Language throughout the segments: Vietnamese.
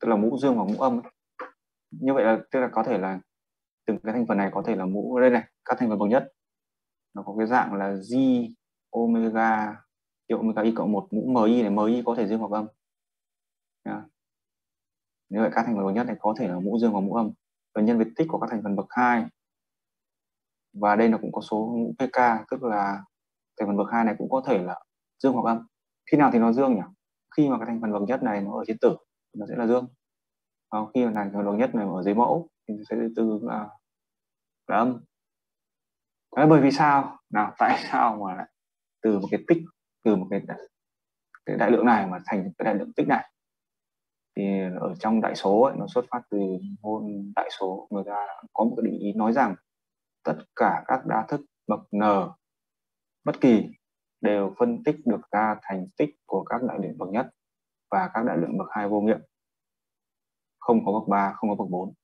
tức là mũ dương hoặc mũ âm ấy. Như vậy là tức là có thể là từng cái thành phần này có thể là mũ đây này, các thành phần bậc nhất nó có cái dạng là G omega hiệu omega y cộng 1 mũ mi này, mi có thể dương hoặc âm. Như vậy các thành phần bậc nhất này có thể là mũ dương hoặc mũ âm, và nhân với tích của các thành phần bậc 2, và đây là cũng có số mũ pk, tức là thành phần bậc 2 này cũng có thể là dương hoặc âm. Khi nào thì nó dương nhỉ? Khi mà cái thành phần bậc nhất này nó ở trên tử nó sẽ là dương, và khi mà thành phần bậc nhất này ở dưới mẫu thì sẽ tương ứng là âm. Đấy, bởi vì sao nào, tại sao mà lại từ một cái tích, từ một cái đại lượng này mà thành cái đại lượng tích này? Thì ở trong đại số ấy, nó xuất phát từ môn đại số, người ta có một cái định ý nói rằng tất cả các đa thức bậc n bất kỳ đều phân tích được ra thành tích của các đại lượng bậc nhất và các đại lượng bậc 2 vô nghiệm, không có bậc 3, không có bậc 4.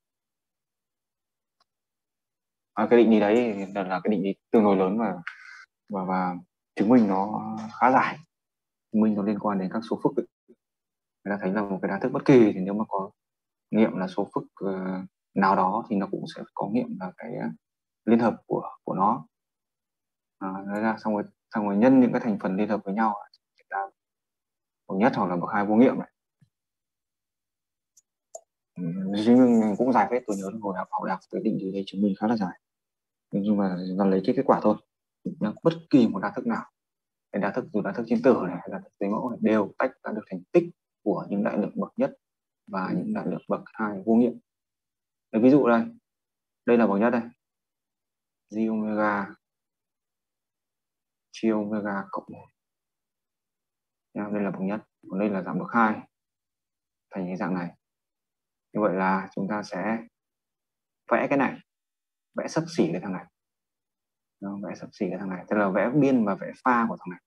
Cái định lý đấy là cái định lý tương đối lớn và chứng minh nó khá dài, chứng minh nó liên quan đến các số phức ấy. Người ta thấy là một cái đa thức bất kỳ thì nếu mà có nghiệm là số phức nào đó thì nó cũng sẽ có nghiệm là cái liên hợp của nó. Nói ra xong rồi nhân những cái thành phần liên hợp với nhau ra bậc nhất hoặc là bậc 2 vô nghiệm này. Chứng cũng dài phết, tôi nhớ hồi học cái định lý đấy chứng minh khá là dài, nhưng mà nó lấy cái kết quả thôi. Bất kỳ một đa thức nào, cái đa thức dù đa thức trên tử này hay là thức dưới mẫu này đều tách ra được thành tích của những đại lượng bậc nhất và những đại lượng bậc 2 vô nghiệm. Ví dụ đây là bậc nhất đây, G omega chia omega cộng 1. Đây là bậc nhất, còn đây là dạng bậc 2 thành cái dạng này. Như vậy là chúng ta sẽ vẽ cái này, vẽ xấp xỉ cái thằng này. Vẽ xấp xỉ cái thằng này, tức là vẽ biên và vẽ pha của thằng này.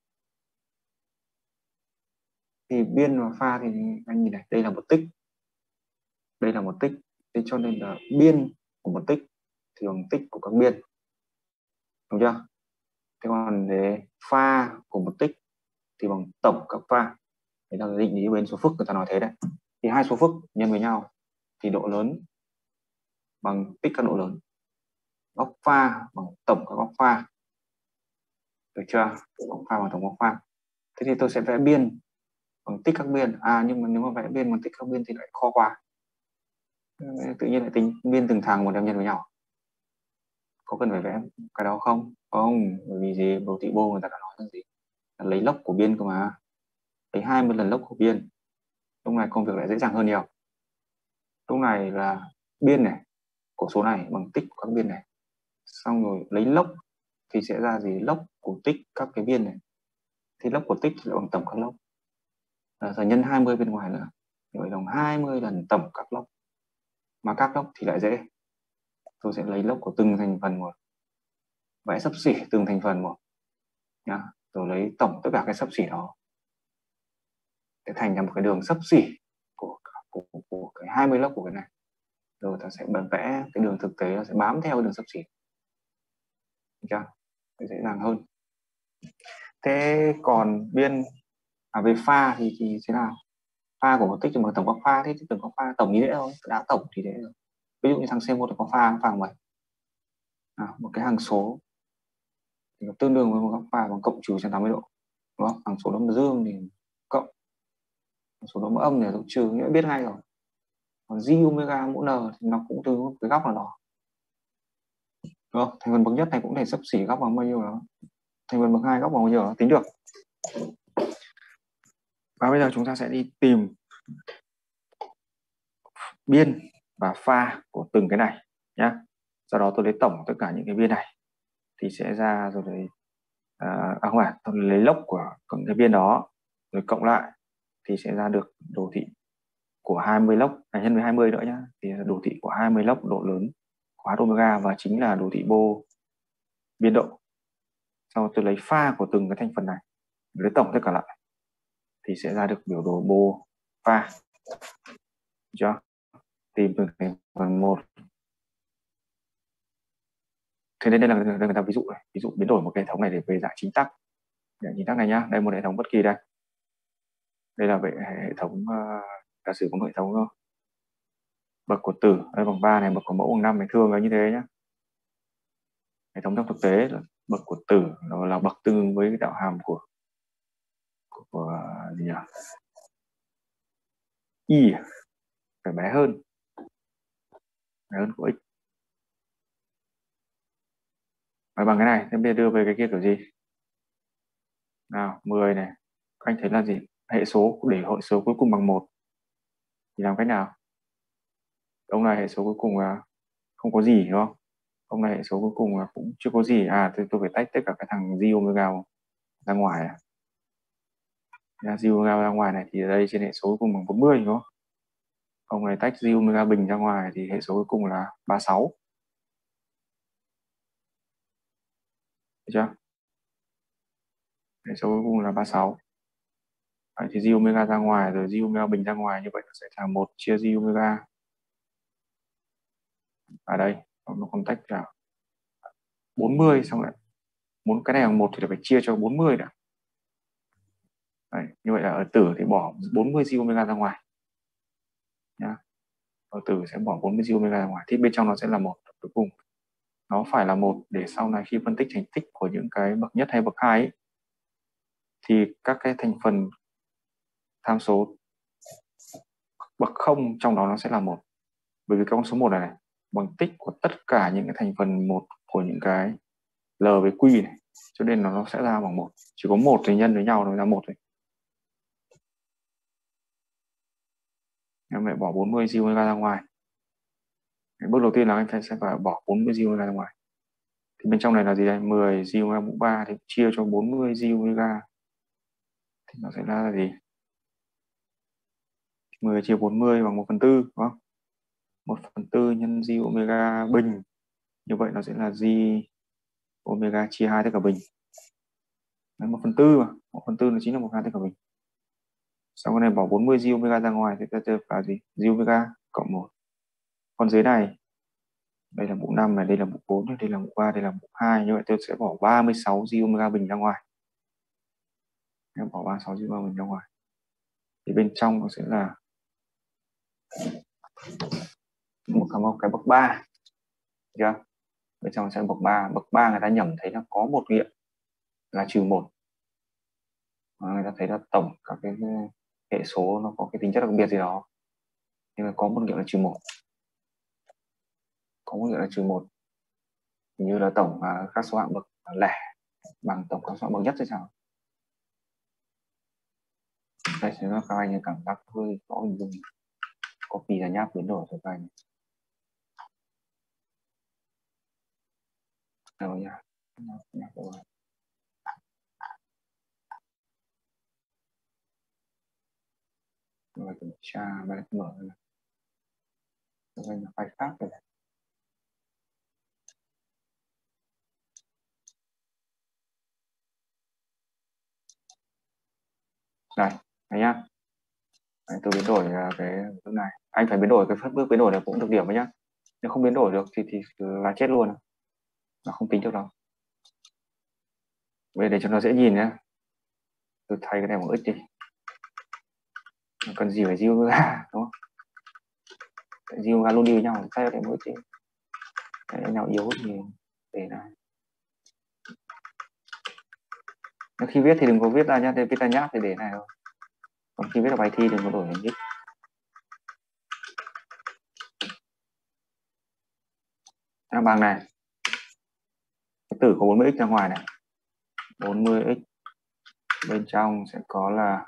Thì biên và pha thì anh nhìn này, đây là một tích, đây là một tích, thế cho nên là biên của một tích thì bằng tích của các biên, đúng chưa? Thế còn để pha của một tích thì bằng tổng các pha. Đấy là định lý bên số phức người ta nói thế đấy. Thì hai số phức nhân với nhau thì độ lớn bằng tích các độ lớn, góc pha bằng tổng các góc pha, được chưa? Góc pha bằng tổng góc pha. Thế thì tôi sẽ vẽ biên bằng tích các biên. Nhưng mà nếu mà vẽ biên bằng tích các biên thì lại khó quá, tự nhiên lại tính biên từng thằng một đem nhân với nhau. Có cần phải vẽ cái đó không? Không, bởi vì gì? Đồ thị bô người ta đã nói là gì? Là lấy lốc của biên cơ mà, lấy 20 lần lốc của biên. Lúc này công việc lại dễ dàng hơn nhiều. Lúc này là biên này của số này bằng tích của các biên này, xong rồi lấy lốc thì sẽ ra gì? Lốc của tích các cái biên này, thì lốc của tích sẽ bằng tổng các lốc. Rồi nhân 20 bên ngoài nữa, như vậy bằng 20 lần tổng các lốc. Mà các lốc thì lại dễ, tôi sẽ lấy lốc của từng thành phần một, vẽ xấp xỉ từng thành phần một nhá, rồi lấy tổng tất cả cái xấp xỉ đó sẽ thành ra một cái đường xấp xỉ của cái 20 lốc của cái này. Rồi ta sẽ vẽ cái đường thực tế, nó sẽ bám theo cái đường xấp xỉ, được chưa? Sẽ dễ dàng hơn. Thế còn biên về pha thì thế nào? Pha của một tích thì bằng tổng các pha, thế thì tổng các pha tổng ý nghĩa thôi, đã tổng thì thế rồi. Ví dụ như thằng C1 thì có pha mấy? Một cái hằng số thì nó tương đương với một góc pha bằng cộng trừ 180 độ, đúng không? Hằng số đó dương thì cộng, hằng số đó âm thì là trừ, nghĩa biết ngay rồi. Còn G omega mũ n thì nó cũng từ cái góc nào đó, đúng không? Thành phần bậc nhất này cũng thể xấp xỉ góc bằng bao nhiêu đó, thành phần bậc 2 góc bằng bao nhiêu đó tính được. Và bây giờ chúng ta sẽ đi tìm biên và pha của từng cái này nhé. Sau đó tôi lấy tổng tất cả những cái biên này thì sẽ ra rồi đấy, không phải, tôi lấy lốc của cái biên đó rồi cộng lại thì sẽ ra được đồ thị của 20 lốc nhân với 20 nữa nhá, thì đồ thị của 20 lốc độ lớn của H omega và chính là đồ thị bô biên độ. Sau tôi lấy pha của từng cái thành phần này, lấy tổng tất cả lại thì sẽ ra được biểu đồ bô pha, được chưa? Tìm từng thành phần một. Thế nên đây là người ta ví dụ này, ví dụ biến đổi một cái hệ thống này để về dạng chính tắc. Chính tắc này nhá, đây một hệ thống bất kỳ đây. Đây là về hệ thống, giả sử có một hệ thống Bậc của tử đây bằng 3 này, bậc của mẫu bằng 5 này, thường là như thế nhé. Hệ thống trong thực tế là bậc của tử nó là bậc tương ứng với cái đạo hàm của gì nhỉ? Y phải bé hơn của x. Và bằng cái này, thế bây giờ đưa về cái kia kiểu gì? Nào, 10 này. Các anh thấy là gì? Hệ số để hệ số cuối cùng bằng 1 thì làm cách nào? Ông này hệ số cuối cùng là không có gì đúng không? Ông này hệ số cuối cùng là cũng chưa có gì. À, tôi phải tách tất cả cái thằng J omega ra ngoài à? J omega ra ngoài này thì ở đây trên hệ số cuối cùng bằng 40 đúng không? Ông này tách J omega bình ra ngoài thì hệ số cuối cùng là 36. Được chưa? Hệ số cuối cùng là 36. Đấy, thì J omega ra ngoài rồi J omega bình ra ngoài, như vậy nó sẽ là 1 chia J omega ở đây. Nó còn tách ra 40, xong lại muốn cái này bằng 1 thì phải chia cho 40 đã. Đấy, như vậy là ở tử thì bỏ 40 J omega ra ngoài nhá. Ở tử sẽ bỏ 40 J omega ra ngoài thì bên trong nó sẽ là 1 cuối cùng. Nó phải là 1 để sau này khi phân tích thành tích của những cái bậc nhất hay bậc hai ấy, thì các cái thành phần tham số bậc không trong đó nó sẽ là 1. Bởi vì cái con số 1 này bằng tích của tất cả những cái thành phần 1 của những cái L với Q này, cho nên nó sẽ ra bằng 1. Chỉ có 1 thì nhân với nhau nó ra 1 thôi. Em lại bỏ 40 J omega ra ngoài. Bước đầu tiên là anh sẽ phải bỏ 40 J omega ra ngoài. Thì bên trong này là gì đây? 10 J omega mũ 3 thì chia cho 40 J omega thì nó sẽ ra là gì? 10 chia 40 bằng 1/4 đúng không? 1/4 nhân J omega bình. Như vậy nó sẽ là J omega chia 2 tất cả bình. Đấy, 1/4 mà. 1/4 nó chính là 1/2 tất cả bình. Sau cái này bỏ 40 J omega ra ngoài thì ta được là gì? J omega cộng 1. Còn dưới này, đây là mũ 5 này, đây là mũ 4, đây là mũ 3, đây là mũ 2. Như vậy tôi sẽ bỏ 36 J omega bình ra ngoài. Em bỏ 36 J omega bình ra ngoài. Thì bên trong nó sẽ là một cái bậc 3. Được chưa? Bên trong sẽ bậc 3. Bậc 3 người ta nhẩm thấy nó có một nghiệm là -1. Người ta thấy là tổng các cái hệ số nó có cái tính chất đặc biệt gì đó. Nhưng mà có một nghiệm là -1. Có một nghiệm là -1. Như là tổng các số hạng bậc lẻ bằng tổng các số hạng bậc nhất hay sao? Đây sẽ các anh cảm giác hơi khó hình dung. Copy là nháp biến đổi cho các anh. Đâu nha. Nháp rồi. Rồi kiểm tra và mở này. Cho anh là file khác rồi. Đây, thấy nhá. Đấy, tôi biến đổi cái bước này. Anh phải biến đổi cái bước biến đổi này cũng được điểm đấy nhá. Nếu không biến đổi được thì là chết luôn. Nó không tính được đâu. Bây giờ để cho nó dễ nhìn nhá. Tôi thay cái này bằng x đi. Cần gì phải diêu ra đúng không? Diêu ra luôn đi với nhau, thay cái này bằng x đi. Cái nào yếu thì để này. Nếu khi viết thì đừng có viết ra nhá, viết ra nháp thì để này thôi. Còn khi viết ở bài thi đừng có đổi thành x. Bằng này. Cái tử có 40x ra ngoài này. 40x bên trong sẽ có là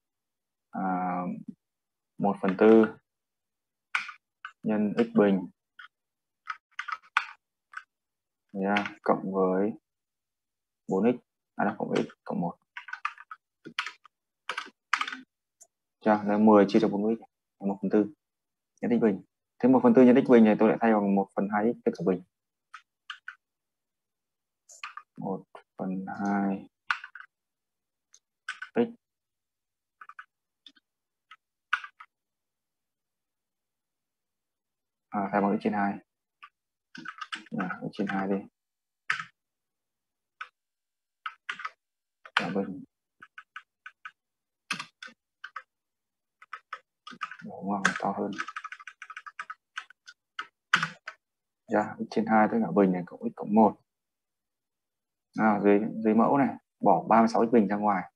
1/4 nhân x bình cộng với 4x là cộng x cộng 1. Chưa? Là 10 chia cho 40x 1/4 nhân x bình. Thế 1/4 nhân x bình này tôi lại thay bằng 1/2x tất cả bình. 1/2 x thay bằng x trên 2. X trên 2 đi. Bình. Đúng không? To hơn. x trên 2 tất cả bình này cộng x cộng 1. Nào dưới mẫu này bỏ 36 x bình ra ngoài.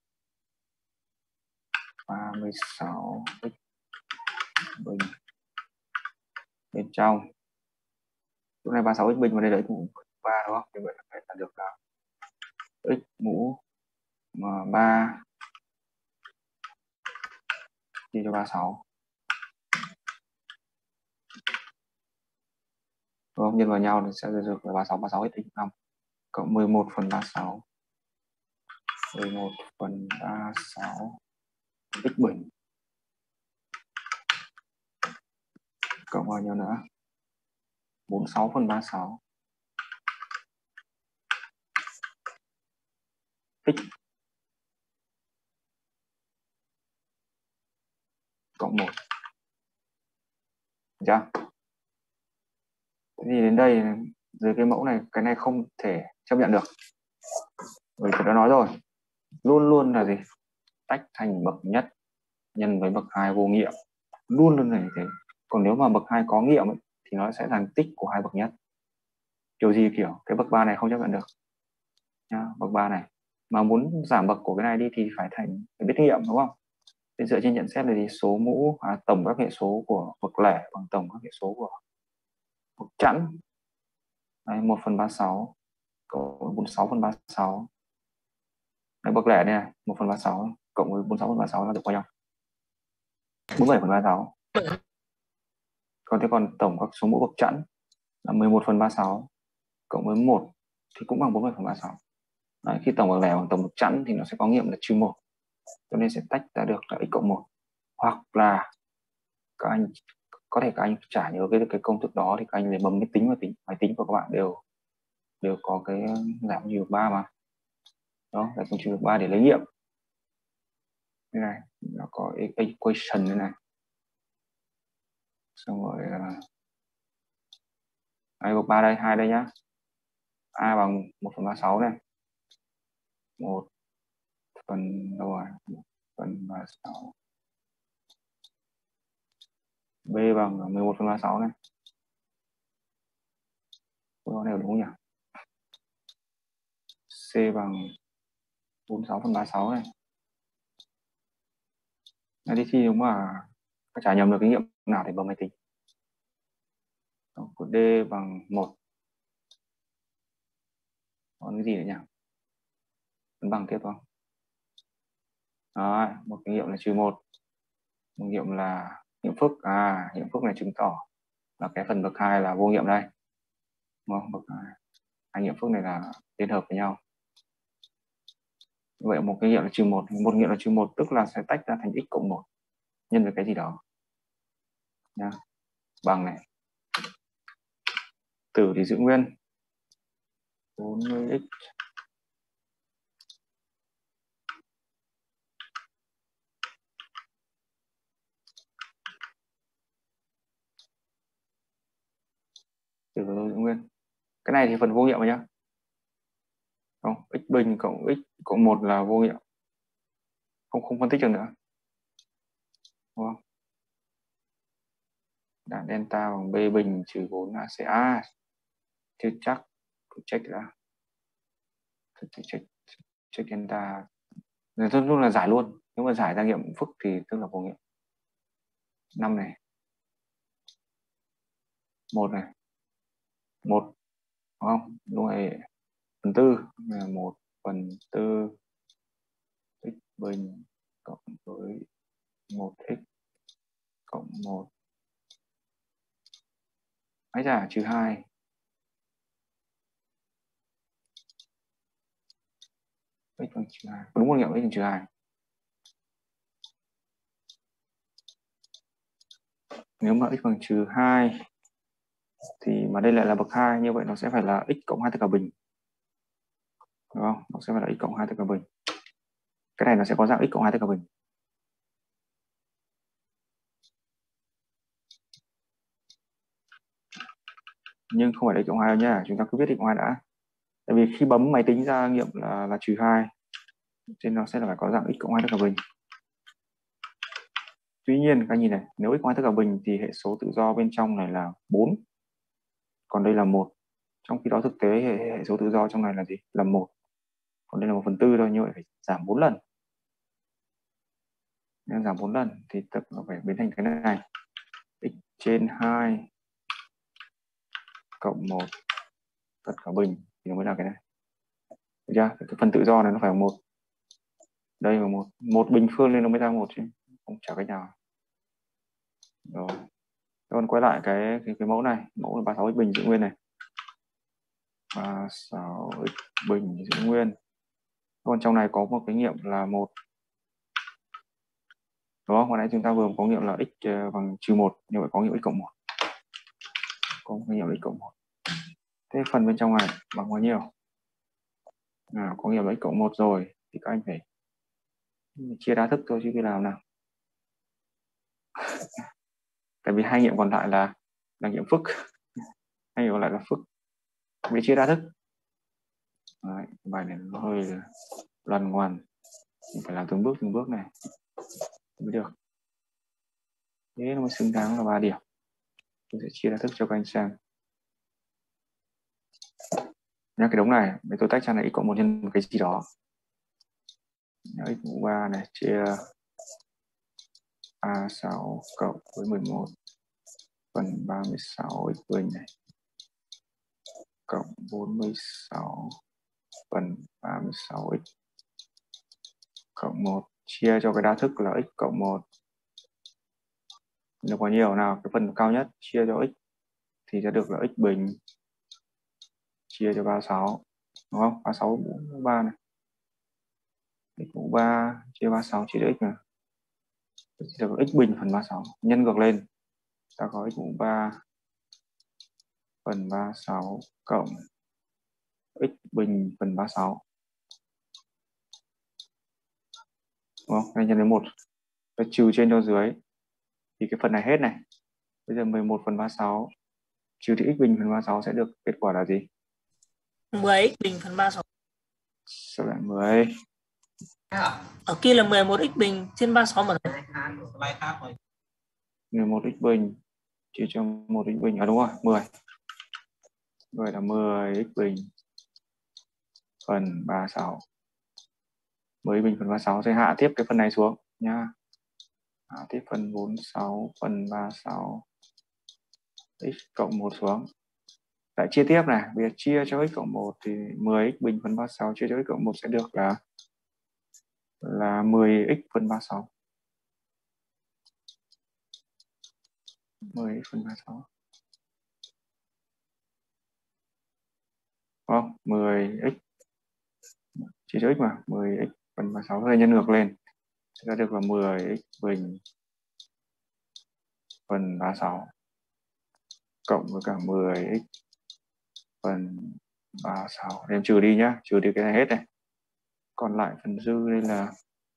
36 x bình bên trong. Chỗ này 36 x bình vào đây đấy cũng 3 đúng không? Như vậy là phải được là x mũ 3 chia cho 36. Đúng không? Nhân vào nhau thì sẽ được là 36 x 5 cộng 11 phần 36. 11 phần 36 x bình cộng bao nhiêu nữa? 46 phần 36 x cộng 1. Được chưa? Thế thì đến đây dưới cái mẫu này, cái này không thể chấp nhận được. Bởi vì đã nói rồi, luôn luôn là gì? Tách thành bậc nhất nhân với bậc 2 vô nghiệm. Luôn luôn là như thế. Còn nếu mà bậc 2 có nghiệm ấy, thì nó sẽ thành tích của hai bậc nhất. Kiểu gì kiểu cái bậc 3 này không chấp nhận được. Nhá, bậc 3 này. Mà muốn giảm bậc của cái này đi thì phải biết nghiệm đúng không? Thì dựa trên nhận xét là gì? Số mũ tổng các hệ số của bậc lẻ bằng tổng các hệ số của bậc chẵn. Đấy, 1 phần 36 cộng 46 phần 36. Đấy, bậc lẻ này 1 phần 36 cộng với 46 phần 36 là được bao nhiêu? 47 phần 36. Còn tổng các số mũ bậc chẵn là 11 phần 36 cộng với 1 thì cũng bằng 47 phần 36. Đấy, khi tổng bậc lẻ bằng tổng bậc chẵn thì nó sẽ có nghiệm là trừ 1. Cho nên sẽ tách ra được là x cộng 1. Hoặc là các anh có thể các anh chả nhớ cái công thức đó thì các anh lấy bấm máy tính và máy tính của các bạn đều có cái giảm trừ 3 mà. Đó là công trừ 3 để lấy nghiệm. Đây này, nó có equation đây này. Xong rồi bậc 3 đây, 2 đây nhá. A bằng 1 phần 36 này. 1 phần đâu rồi? 1 phần 36. B bằng 11 phần 36 này. Có đều đúng không nhỉ? C bằng 46 phần 36 này. Đây thì nếu mà các trả nhầm được cái nghiệm nào thì bấm máy tính. Của D bằng 1. Còn cái gì nữa nhỉ? Vẫn bằng tiếp không? Đó, một cái nghiệm là trừ 1. Một nghiệm là nghiệm phức. Nghiệm phức này chứng tỏ là cái phần bậc 2 là vô nghiệm đây. Đúng không? Bậc 2. Hai nghiệm phức này là liên hợp với nhau. Vậy một cái nghiệm là trừ 1. Một nghiệm là trừ 1 tức là sẽ tách ra thành x cộng 1 nhân với cái gì đó. Nha. Bằng này. Tử thì giữ nguyên. 40x tử giữ nguyên. Cái này thì phần vô nghiệm rồi nhá. Không, x bình cộng x cộng 1 là vô nghiệm. Không phân tích được nữa. Đúng không? Đã delta bằng b bình trừ 4 ACA. Chưa chắc. Check ra. Check delta. Rất luôn là giải luôn. Nếu mà giải ra nghiệm phức thì tức là vô nghiệm. 5 này. 1 này. 1. Đúng không? Đúng rồi. Phần 4 là 1 phần 4 x bình cộng với 1x cộng 1. Ấy chả trừ 2. X bằng trừ 2. Đúng một nghiệm x bằng trừ 2. Nếu mà x bằng trừ 2 thì mà đây lại là bậc 2, như vậy nó sẽ phải là x cộng 2 tất cả bình. Đúng không? Nó sẽ phải là x cộng 2 tất cả bình. Cái này nó sẽ có dạng x cộng 2 tất cả bình. Nhưng không phải là x cộng 2 đâu nhá, chúng ta cứ viết x cộng 2 đã. Tại vì khi bấm máy tính ra nghiệm là trừ 2, nên nó sẽ là phải có dạng x cộng 2 tất cả bình. Tuy nhiên các nhìn này, nếu x cộng 2 tất cả bình thì hệ số tự do bên trong này là 4. còn đây là 1. Trong khi đó thực tế hệ số tự do trong này là gì? Là 1. Còn đây là 1/4 thôi, như vậy phải giảm 4 lần. Nên giảm 4 lần thì tức là phải biến thành cái này. X trên 2 cộng 1 tất cả bình thì nó mới là cái này. Được chưa? Cái phần tự do này nó phải là 1. Đây là 1. 1 bình phương nên nó mới ra 1 chứ. Không chả cách nào. Rồi. Còn quay lại cái mẫu này. Mẫu là 36x bình giữ nguyên này. 36x bình giữ nguyên. Còn trong này có một cái nghiệm là 1. Đúng không? Hồi nãy chúng ta vừa có nghiệm là x bằng -1, như vậy có nghiệm x cộng 1. Có một cái nghiệm x cộng 1. Thế phần bên trong này bằng bao nhiêu? Có nghiệm x cộng 1 rồi thì các anh phải chia đa thức thôi chứ cái nào nào. Tại vì hai nghiệm còn lại là nghiệm phức. Hai nghiệm còn lại là phức. Vì chia đa thức. Đấy, bài này nó hơi loằn ngoằn. Mình phải làm từng bước này mới được. Thế nó mới xứng đáng là 3 điểm. Tôi sẽ chia đa thức cho các anh xem. Nhá, cái đống này tôi tách ra là x cộng 1 nhân một cái gì đó. X mũ 3 này chia A6 cộng với 11 phần 36 x bình này cộng 46 phần 36 x cộng 1 chia cho cái đa thức là x cộng 1 được bao nhiêu nào? Cái phần cao nhất chia cho x thì sẽ được là x bình chia cho 36, đúng không? 36 mũ 3 này. X mũ 3 chia 36 chia cho x này. Sẽ được x bình phần 36. Nhân ngược lên. Ta có x mũ 3 phần 36 cộng x bình phần 36. Đúng không? Đây nhân với 1. Ta trừ trên cho dưới. Thì cái phần này hết này. Bây giờ 11 phần 36 trừ đi x bình phần 36 sẽ được kết quả là gì? 10x bình phần 36. Sao lại 10? Ở kia là 11x bình trên 36 mà thầy. 11x bình chia cho 1x bình. Đúng rồi, 10. Vậy là 10x bình phần 36. 10x bình phần 36 sẽ hạ tiếp cái phần này xuống nha. Hạ tiếp phần 46 phần 36 x cộng 1 xuống. Lại chia tiếp này, bây giờ chia cho x cộng 1 thì 10x bình phần 36 chia cho x cộng 1 sẽ được là 10x phần 36. 10x phần 36. Không, 10x chia cho x mà, 10x phần 36 rồi nhân ngược lên sẽ được là 10x bình phần 36 cộng với cả 10x phần 36. Em trừ đi nhá, trừ đi cái này hết này. Còn lại phần dư đây là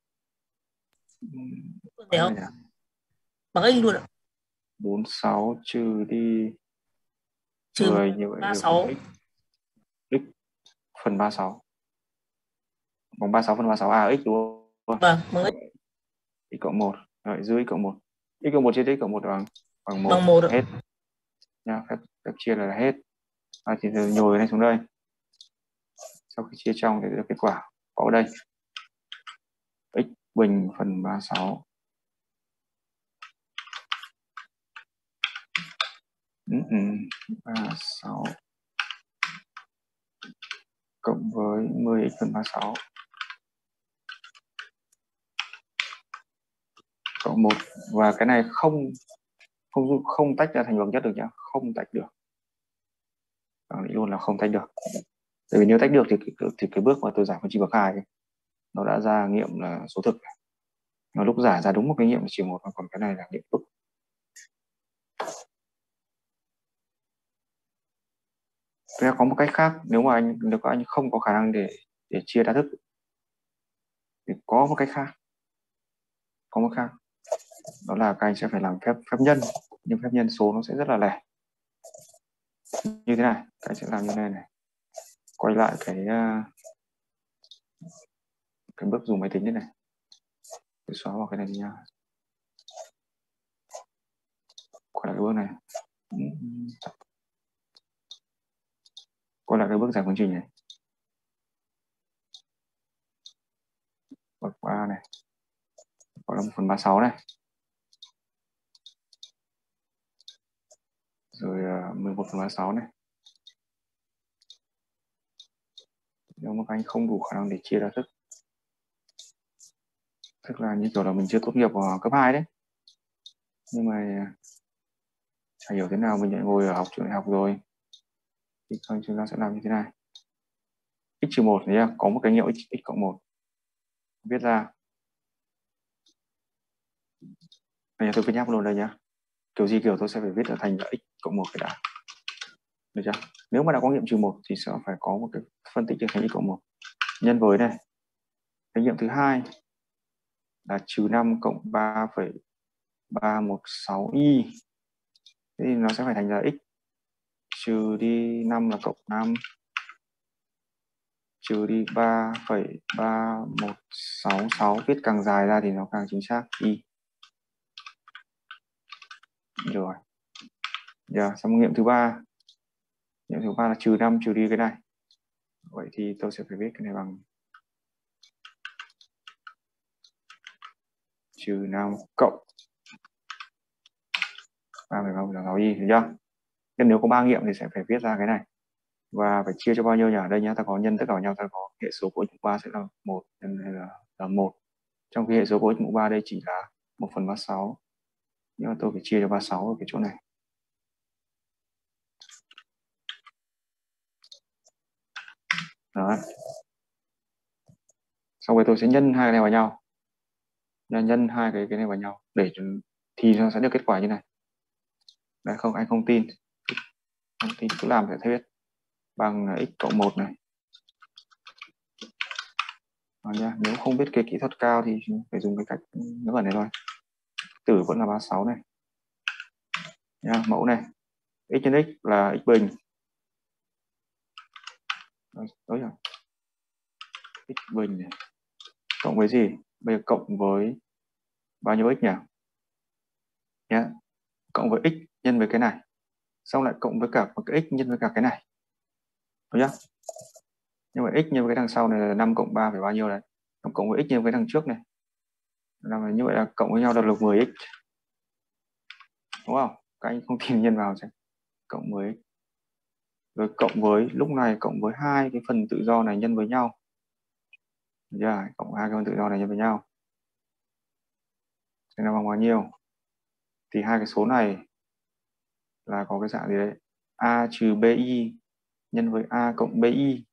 bằng x luôn ạ. 46 trừ đi Trừ 10 như vậy 36. được x phần 36. Bằng 36 phần 36 x đúng không? Vâng, bằng x. X cộng 1. Rồi dư x cộng 1. X cộng 1 chia x cộng 1 bằng 1. Bằng 1 hết. Nha, phép chia là hết. Thì nhồi này xuống đây. Sau khi chia trong thì được kết quả có ở đây. X bình phần 36. 36 cộng với 10x phần 36 cộng 1. Và cái này không tách ra thành bậc nhất được nhá, không tách được. Khẳng định luôn là không tách được. Tại vì nếu tách được thì cái bước mà tôi giải phân chia bậc 2 nó đã ra nghiệm là số thực. Nó lúc giải ra đúng một cái nghiệm là chỉ 1, còn cái này là nghiệm phức. Thế có một cách khác, nếu các anh không có khả năng để chia đa thức thì có một cách khác. Có một khác. Đó là các anh sẽ phải làm phép nhân, nhưng phép nhân số nó sẽ rất là lẻ. Như thế này, các anh sẽ làm như thế này. Quay lại cái bước dùng máy tính này. Tôi xóa vào cái này đi nha. Quay lại cái bước này. Quay lại cái bước giải phương trình này. Bậc 3 này. Gọi là 1/36 này. Rồi 11/36 này. Nếu mà các anh không đủ khả năng để chia ra thức, tức là như kiểu là mình chưa tốt nghiệp ở cấp 2 đấy, nhưng mà chả hiểu thế nào mình lại ngồi ở trường đại học rồi, thì chúng ta sẽ làm như thế này. X-1 nhé, có một cái nghiệm x cộng 1 viết ra. Đây, tôi viết nháp luôn đây nhá. Kiểu gì kiểu tôi sẽ phải viết ở thành là x cộng 1 cái đã. Được chưa? Nếu mà đã có nghiệm trừ 1 thì sẽ phải có một cái phân tích được thành x cộng 1. Nhân với này. Cái nghiệm thứ hai là trừ 5 cộng 3,316y. Thế thì nó sẽ phải thành là x trừ đi 5 là cộng 5 trừ đi 3,3166. Viết càng dài ra thì nó càng chính xác. Y. Rồi. Giờ xong nghiệm thứ ba. Nghiệm thứ ba là trừ 5 trừ đi cái này. Vậy thì tôi sẽ phải viết cái này bằng trừ 5 cộng 3,316y, được chưa? Nên nếu có 3 nghiệm thì sẽ phải viết ra cái này. Và phải chia cho bao nhiêu nhỉ? Đây nhá, ta có nhân tất cả vào nhau, ta có hệ số của x mũ 3 sẽ là 1 nhân hay là 1. Trong khi hệ số của x mũ 3 đây chỉ là 1/36. Nhưng mà tôi phải chia cho 36 ở cái chỗ này. Đó. Sau rồi tôi sẽ nhân hai cái này vào nhau. Nhân hai cái này vào nhau để thì nó sẽ được kết quả như này. Đấy, không, anh không tin. Không tin cứ làm để thấy biết. Bằng x cộng 1 này. Nhá. Nếu không biết cái kỹ thuật cao thì phải dùng cái cách nó ở này thôi. Tử vẫn là 36 này. Nha, mẫu này. X nhân x là x bình. Đấy rồi. X bình này. Cộng với gì? Bây giờ cộng với bao nhiêu x nhỉ? Nhá. Cộng với x nhân với cái này. Xong lại cộng với cả một cái x nhân với cả cái này. Được chưa? Nhưng mà x nhân với cái đằng sau này là 5 cộng 3 phải bao nhiêu đấy? Cộng với x nhân với đằng trước này. Như vậy là cộng với nhau được 10x. Đúng không? Các anh không tin nhân vào xem. Cộng 10x. Rồi cộng với, lúc này cộng với hai cái phần tự do này nhân với nhau. Được chưa? Cộng hai cái phần tự do này nhân với nhau. Thế là bằng bao nhiêu? Thì hai cái số này là có cái dạng gì đấy? A trừ BI nhân với A cộng BI.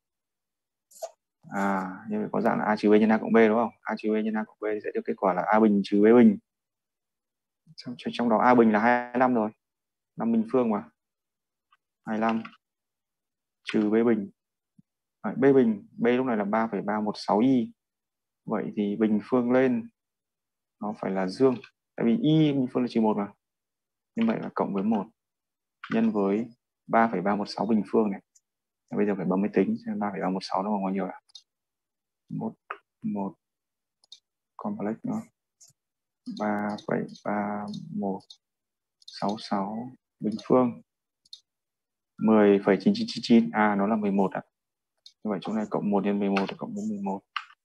Như vậy có dạng là A trừ B nhân A cộng B đúng không? A trừ B nhân A cộng B thì sẽ được kết quả là A bình trừ B bình. Trong đó A bình là 25 rồi. 5 bình phương mà. 25 trừ B bình. B bình, B lúc này là 3,316y. Vậy thì bình phương lên nó phải là dương. Tại vì y bình phương là trừ 1 mà. Như vậy là cộng với 1 nhân với 3,316 bình phương này. Bây giờ phải bấm máy tính xem 3,316 nó bằng bao nhiêu ạ? 1 complex nữa. 3,3166 bình phương 10,9999. Nó là 11 ạ. Như vậy chỗ này cộng 1 nhân 11 thì cộng với 11.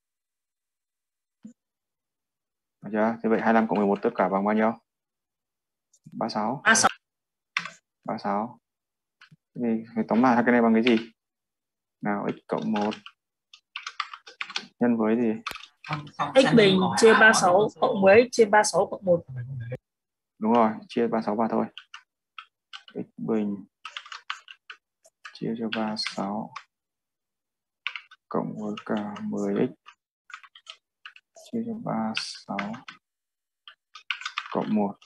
Được chưa? Thế vậy 25 cộng 11 tất cả bằng bao nhiêu? 36. 36. Thì phải tóm lại cái này bằng cái gì? Nào, x cộng 1 nhân với gì? X bình chia 36 cộng với chia 36 cộng 1. Đúng rồi, chia 36 vào thôi. X bình chia cho 36 cộng với cả 10x chia cho 36 cộng 1.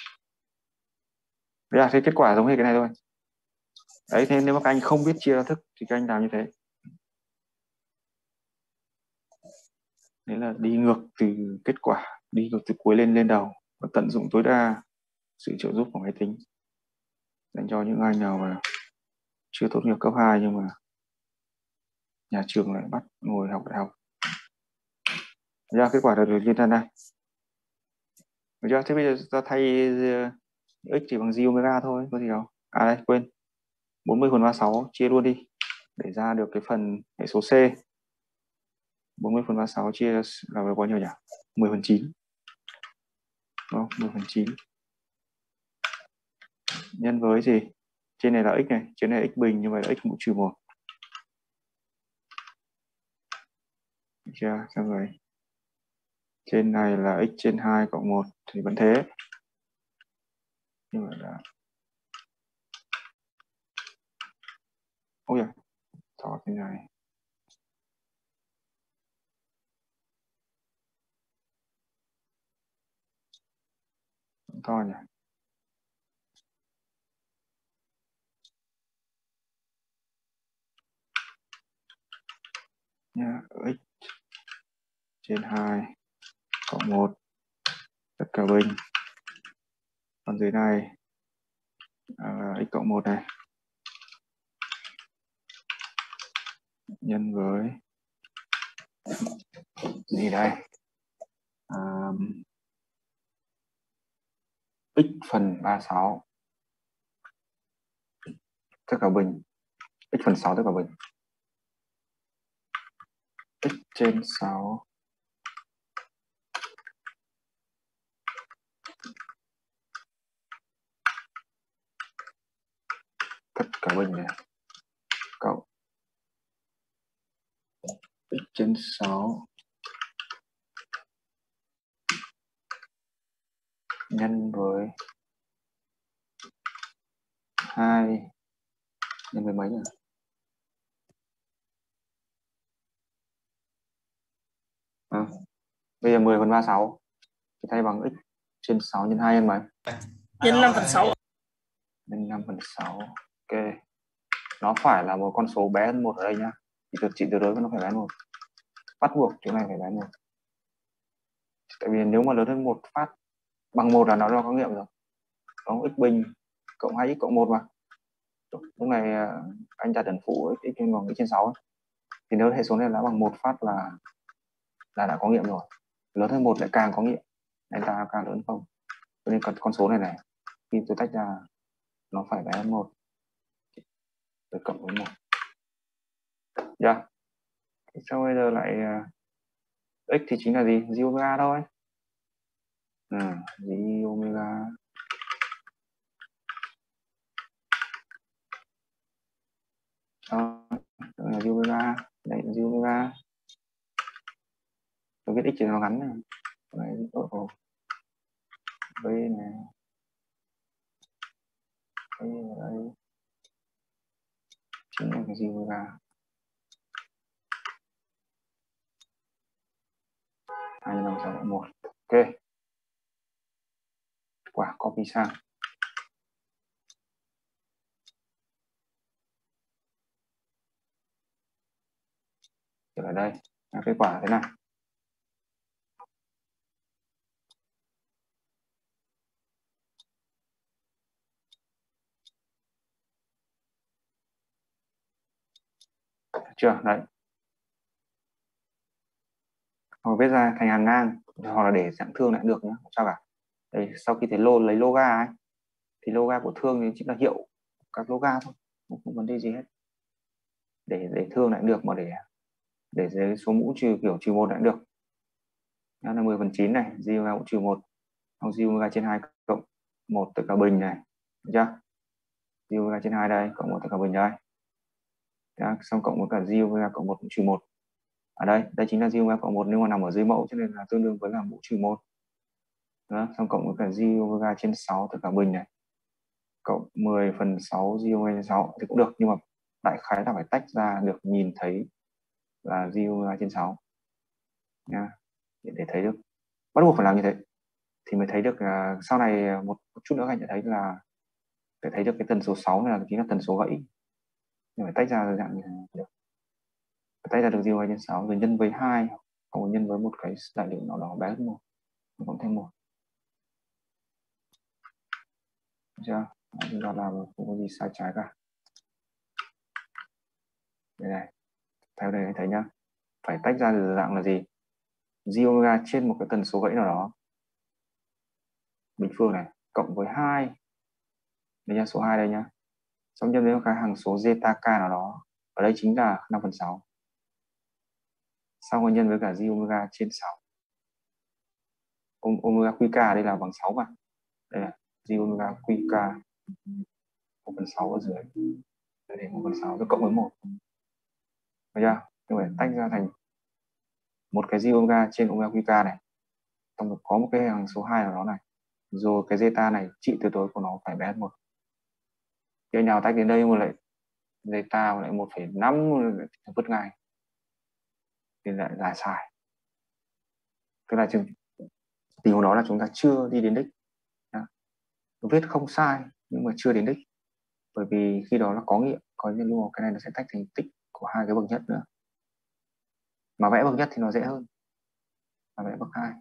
Đấy là thế, kết quả giống như cái này thôi. Đấy, thế nếu mà các anh không biết chia ra thức thì các anh làm như thế. Đấy là đi ngược từ kết quả, đi ngược từ cuối lên đầu và tận dụng tối đa sự trợ giúp của máy tính dành cho những anh nào mà chưa tốt nghiệp cấp 2 nhưng mà nhà trường lại bắt ngồi học đại học. Ra kết quả được liên thân này. Được chưa? Thế bây giờ ta thay x chỉ bằng g omega thôi, có gì đâu. Đây quên, 40/36 chia luôn đi. để ra được cái phần hệ số C. 40 phần 36 chia là với bao nhiêu nhỉ? 10 phần 9. Đúng không? 10 phần 9. Nhân với gì? Trên này là x này, trên này là x bình, như vậy là x mũ trừ 1. Được chưa? Xong rồi. Trên này là x trên 2 cộng 1 thì vẫn thế. Như vậy là ôi giời, to thế này. To nhỉ? Nha, x trên 2 cộng 1 tất cả bình. Còn dưới này x cộng 1 này nhân với gì đây? X phần 36 tất cả bình, x phần 6 tất cả bình, x trên 6 tất cả bình này cộng x trên 6 nhân với 2 nhân với mấy nhỉ? Bây giờ 10 phần 36 thì thay bằng x trên 6 nhân 2 nhân mấy? Nhân 5 phần 6. Nhân 5 phần 6. Ok. Nó phải là một con số bé hơn 1 ở đây nhá. Chị tuyệt đối nó phải bé hơn 1. Bắt buộc chỗ này phải bé hơn 1. Tại vì nếu mà lớn hơn 1 phát bằng 1 là nó đã có nghiệm rồi. Có x bình cộng 2x cộng 1 mà. Lúc này anh đặt ẩn phụ x trên bằng x trên 6 ấy. Thì nếu hệ số này là bằng 1 phát là đã có nghiệm rồi. Lớn hơn 1 lại càng có nghiệm. Delta càng lớn không. Cho nên con số này khi tôi tách ra nó phải bé hơn 1. Tôi cộng với 1. Yeah. Sau bây giờ lại x thì chính là gì? G omega thôi. G omega là G omega. Đây là G omega. Tôi viết x thì nó ngắn này. Đấy, tốt B này. Đây là đây. Chính là cái G omega. 2 nhân 5 6 1. Ok. Quả copy sang. Trở lại đây. Kết quả là thế này. Được chưa? Đấy. Hoặc viết ra thành hàng ngang hoặc là để dạng thương lại được nhé. Không sao cả. Đây, sau khi thấy lấy lô ga ấy, thì lô ga của thương thì chính là hiệu các lô ga thôi, không vấn đề gì hết. Để thương lại được mà để dưới số mũ trừ kiểu trừ 1 lại được. Đó là 10 phần 9 này, G omega mũ trừ 1, hoặc G omega trên 2 cộng 1 tất cả bình này. Được chưa? G omega trên 2 đây, cộng 1 tất cả bình đây. Đó, xong cộng với cả G omega cộng 1 mũ trừ 1. Ở đây chính là G omega cộng 1 nhưng mà nằm ở dưới mẫu cho nên là tương đương với là mũ trừ 1. Đó, xong cộng với cả G omega trên 6 tất cả bình này. Cộng 10 phần 6 G omega trên 6 thì cũng được, nhưng mà đại khái là phải tách ra được nhìn thấy là G omega trên 6 nha, để thấy được, bắt buộc phải làm như thế thì mới thấy được. Sau này một chút nữa anh sẽ thấy là phải thấy được cái tần số 6 này là chính là tần số gãy, nhưng phải tách ra dạng như thế được, phải tách ra được G omega trên 6 rồi nhân với 2 hoặc nhân với một cái đại lượng nào đó bé hơn 1, cộng thêm 1. Được chưa? Chúng ta làm không có gì sai trái cả. Đây này, theo đây anh thấy nhá, phải tách ra được dạng là gì? G omega trên một cái tần số gãy nào đó bình phương này cộng với 2, đây nha, số 2 đây nhá, xong nhân với một cái hằng số zeta k nào đó Ở đây chính là 5/6. Sau rồi nhân với cả J omega trên 6. Omega QK đây là bằng 6 mà. Đây là J omega QK 1/6 ở dưới. Đây là 1/6 tôi cộng với 1. Được chưa? Như vậy tách ra thành một cái J omega trên omega QK này. Xong có một cái hằng số 2 ở đó này. Rồi cái zeta này trị tuyệt đối của nó phải bé hơn 1. Thì anh nào tách đến đây một lại zeta lại 1,5 vứt ngay. Thì lại sai. Tức là tình huống đó là chúng ta chưa đi đến đích. Viết không sai nhưng mà chưa đến đích, bởi vì khi đó là có nghĩa, có nghĩa luôn cái này nó sẽ tách thành tích của hai cái bậc nhất nữa, mà vẽ bậc nhất thì nó dễ hơn là vẽ bậc hai.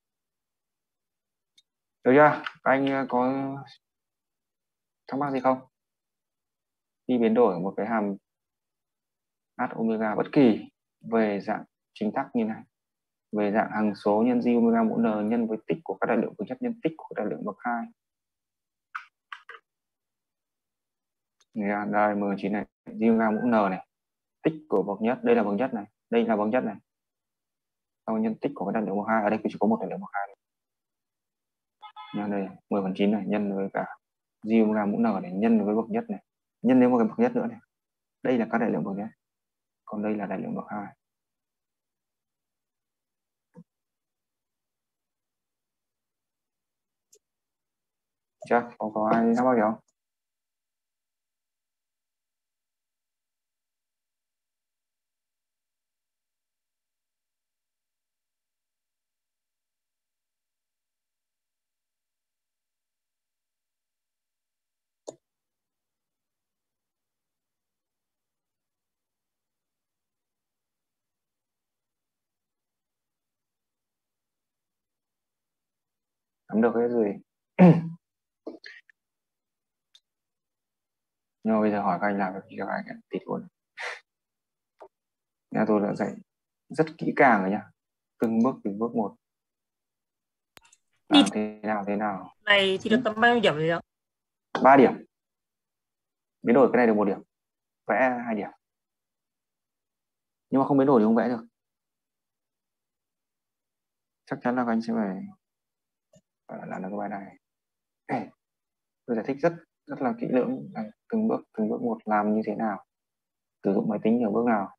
Được chưa? Các anh có thắc mắc gì không? Khi biến đổi một cái hàm h omega bất kỳ về dạng chính tắc như này, về dạng hằng số nhân J omega mũ n nhân với tích của các đại lượng bậc nhất nhân tích của đại lượng bậc hai. Đây 19 này, J omega mũ n này, tích của bậc nhất, đây là bậc nhất này, đây là bậc nhất này. Sau nhân tích của cái đại lượng bậc hai, ở đây chỉ có một đại lượng bậc hai. Nhân đây 10/9 này nhân với cả J omega mũ n này nhân với bậc nhất này, nhân với một cái bậc nhất nữa này. Đây là các đại lượng bậc nhất, còn đây là đại lượng bậc hai. Chưa? Có ai thắc mắc gì không? Nắm được cái gì? Nhưng mà bây giờ hỏi các anh làm cái các anh tịt luôn. Nhà tôi đã dạy rất kỹ càng rồi nha, từng bước một. Đi Thế nào này thì được tầm bao nhiêu điểm rồi đó? 3 điểm. Biến đổi cái này được 1 điểm, vẽ 2 điểm. Nhưng mà không biến đổi thì không vẽ được. Chắc chắn là các anh sẽ phải làm được cái bài này. Tôi giải thích rất là kỹ lưỡng, từng bước một làm như thế nào, sử dụng máy tính ở bước nào.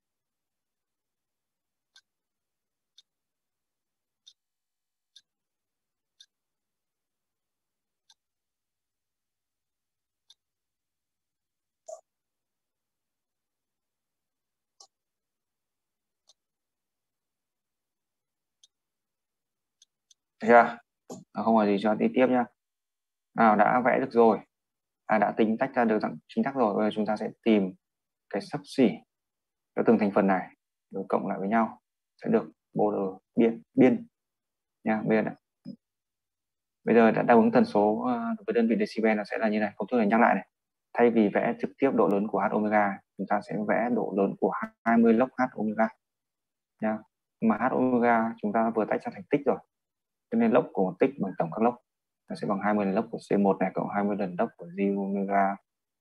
Được chưa? Không có gì cho đi tiếp nhá. Nào đã vẽ được rồi, đã tính tách ra được dạng chính tắc rồi, bây giờ chúng ta sẽ tìm cái xấp xỉ cho từng thành phần này rồi cộng lại với nhau sẽ được border biên nha. Bây giờ đã đáp ứng tần số với đơn vị decibel nó sẽ là như này. Công thức này nhắc lại này, thay vì vẽ trực tiếp độ lớn của h omega, chúng ta sẽ vẽ độ lớn của 20 log h omega nha. Mà h omega chúng ta vừa tách ra thành tích rồi, cho nên log của một tích bằng tổng các log nó sẽ bằng 20 lần log của C1 này cộng 20 lần log của J omega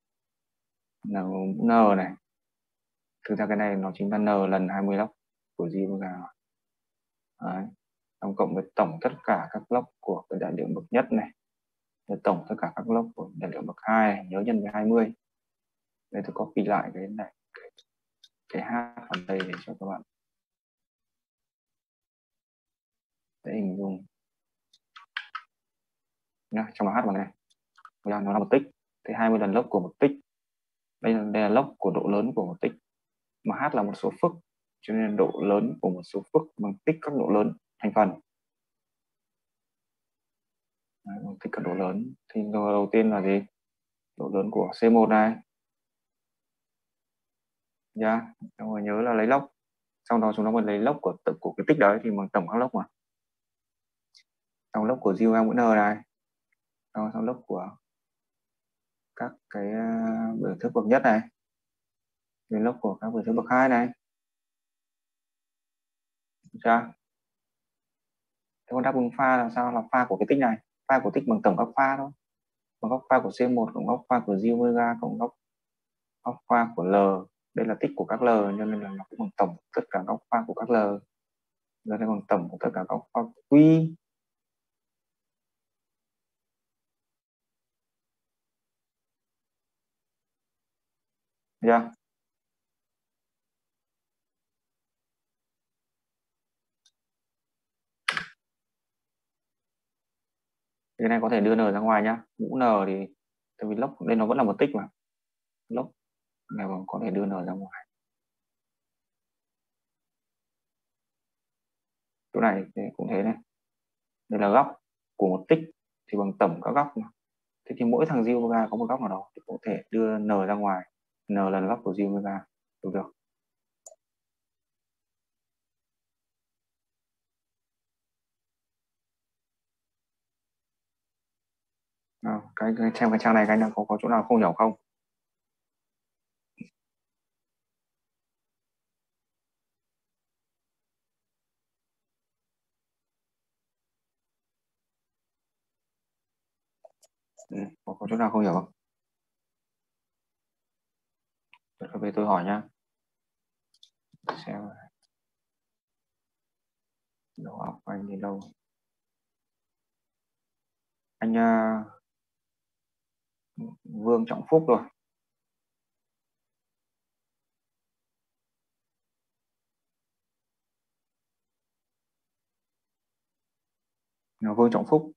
n này. Thực ra cái này nó chính là n lần 20 log của J omega. Đấy. Xong cộng với tổng tất cả các log của cái đại lượng bậc nhất này, tổng tất cả các log của đại lượng bậc 2 này, nhớ nhân với 20. Đây tôi copy lại cái này, cái h ở đây để cho các bạn dễ hình dung nhá. Trong h bằng này nó là một tích, thì 20 lần log của một tích, đây là log của độ lớn của một tích, mà h là một số phức, cho nên độ lớn của một số phức bằng tích các độ lớn thành phần. Đấy, bằng tích các độ lớn thì đầu tiên là gì? Độ lớn của C1 này nha. Xong rồi nhớ là lấy log, sau đó chúng ta mới lấy log của cái tích đấy thì bằng tổng các log mà. Xong log của J mũ n này, xong log của các cái biểu thức bậc nhất này, đến log của các biểu thức bậc 2 này. Được chưa? Thế còn đáp ứng pha là sao? Là pha của cái tích này, pha của tích bằng tổng các pha thôi, bằng góc pha của C1 cộng góc pha của J omega cộng góc pha của L đây là tích của các L, cho nên là nó cũng bằng tổng tất cả góc pha của các L, rồi đây bằng tổng của tất cả góc pha của Q. Được chưa? Cái này có thể đưa n ra ngoài nhá. Mũ n thì tại vì log đây nó vẫn là một tích mà, log này còn có thể đưa n ra ngoài. Chỗ này thì cũng thế này, đây là góc của một tích thì bằng tổng các góc mà. Thế thì mỗi thằng j omega có một góc nào đó thì có thể đưa n ra ngoài, n là góc của j omega, được chưa? Xem cái trang này cái nào có chỗ nào không hiểu không? Có chỗ nào không hiểu không? Bây tôi hỏi nhá, xem đầu óc anh đi đâu. Anh Vương Trọng Phúc rồi. Vương Trọng Phúc.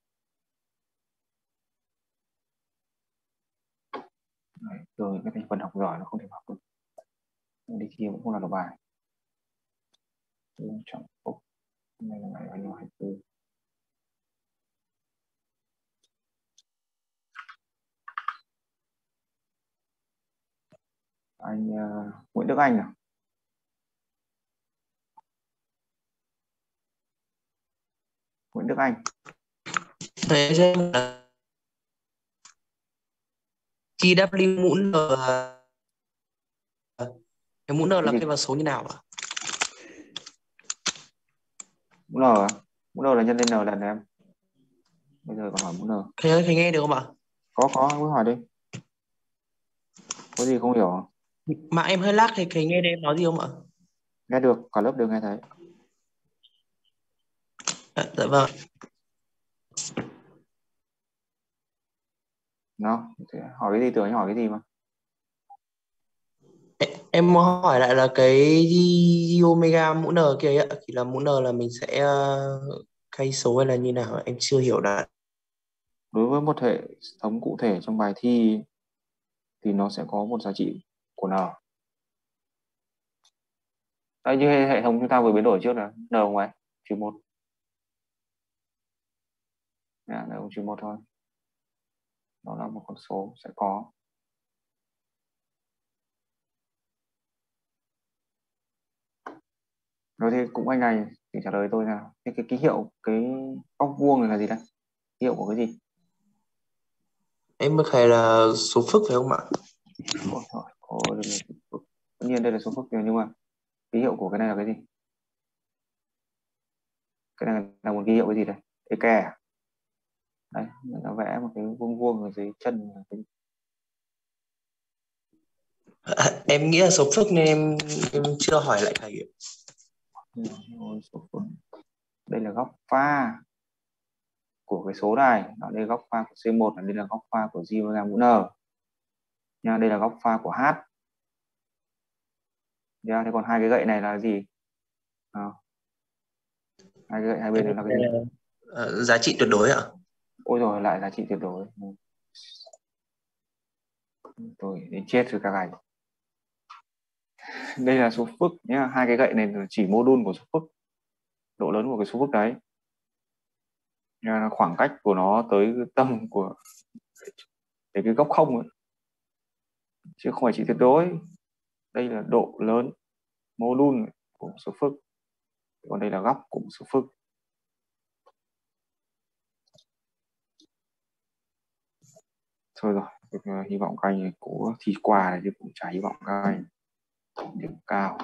Đấy, rồi cái thành phần học giỏi nó không thể học được, đi thi cũng không làm được bài. Vương Trọng Phúc, hôm nay là ngày 24. Anh Nguyễn Đức Anh nào. Nguyễn Đức Anh. Thế xem là KW mũ N, cái mũ N là cái vào số như nào ạ? Mũ N à? Mũ N là nhân lên N lần em. Bây giờ còn hỏi mũ N. Thầy nghe được không ạ? Có, cứ hỏi đi. Có gì không hiểu không? Mà em hơi lag, thầy nghe đây em nói gì không ạ? Nghe được, cả lớp đều nghe thấy. Dạ vâng. Nó hỏi cái gì, tưởng anh hỏi cái gì mà. Em muốn hỏi lại là cái G omega mũ N kia ạ, thì là mũ N là mình sẽ khay số hay là như nào? Em chưa hiểu đã. Đối với một hệ thống cụ thể trong bài thi thì nó sẽ có một giá trị của N. Đấy, như hệ thống chúng ta vừa biến đổi trước là N ngoài trừ 1. N trừ 1 thôi. Đó là một con số sẽ có. Rồi thì cũng anh này thì trả lời tôi nào. Thế cái ký hiệu cái góc vuông này là gì đây? Ký hiệu của cái gì? Em phải là số phức phải không ạ? Ôi, thôi, tất nhiên đây là số phức nhưng mà ký hiệu của cái này là cái gì? Cái này là một ký hiệu cái gì đây? Cái kè à? Đấy, nó vẽ một cái vuông vuông ở dưới chân. Em nghĩ là số phức nên em chưa hỏi lại thầy. Số phức. Đây là góc pha của cái số này, ở đây góc pha của C1, ở đây là góc pha của J omega mũ N nha, đây là góc pha của H nha. Thế còn hai cái gậy này là gì? Hai cái gậy hai bên là cái gì? Giá trị tuyệt đối ạ. Ôi rồi lại giá trị tuyệt đối. Tôi đến chết rồi các anh. Đây là số phức nhá, hai cái gậy này là chỉ mô đun của số phức, độ lớn của cái số phức đấy, khoảng cách của nó tới cái tâm của cái góc không ấy, chứ không phải chỉ tuyệt đối. Đây là độ lớn mô đun của số phức, còn đây là góc của số phức. Thôi rồi, hy vọng các anh cố thi qua này, chứ cũng chả hy vọng các anh điểm cao.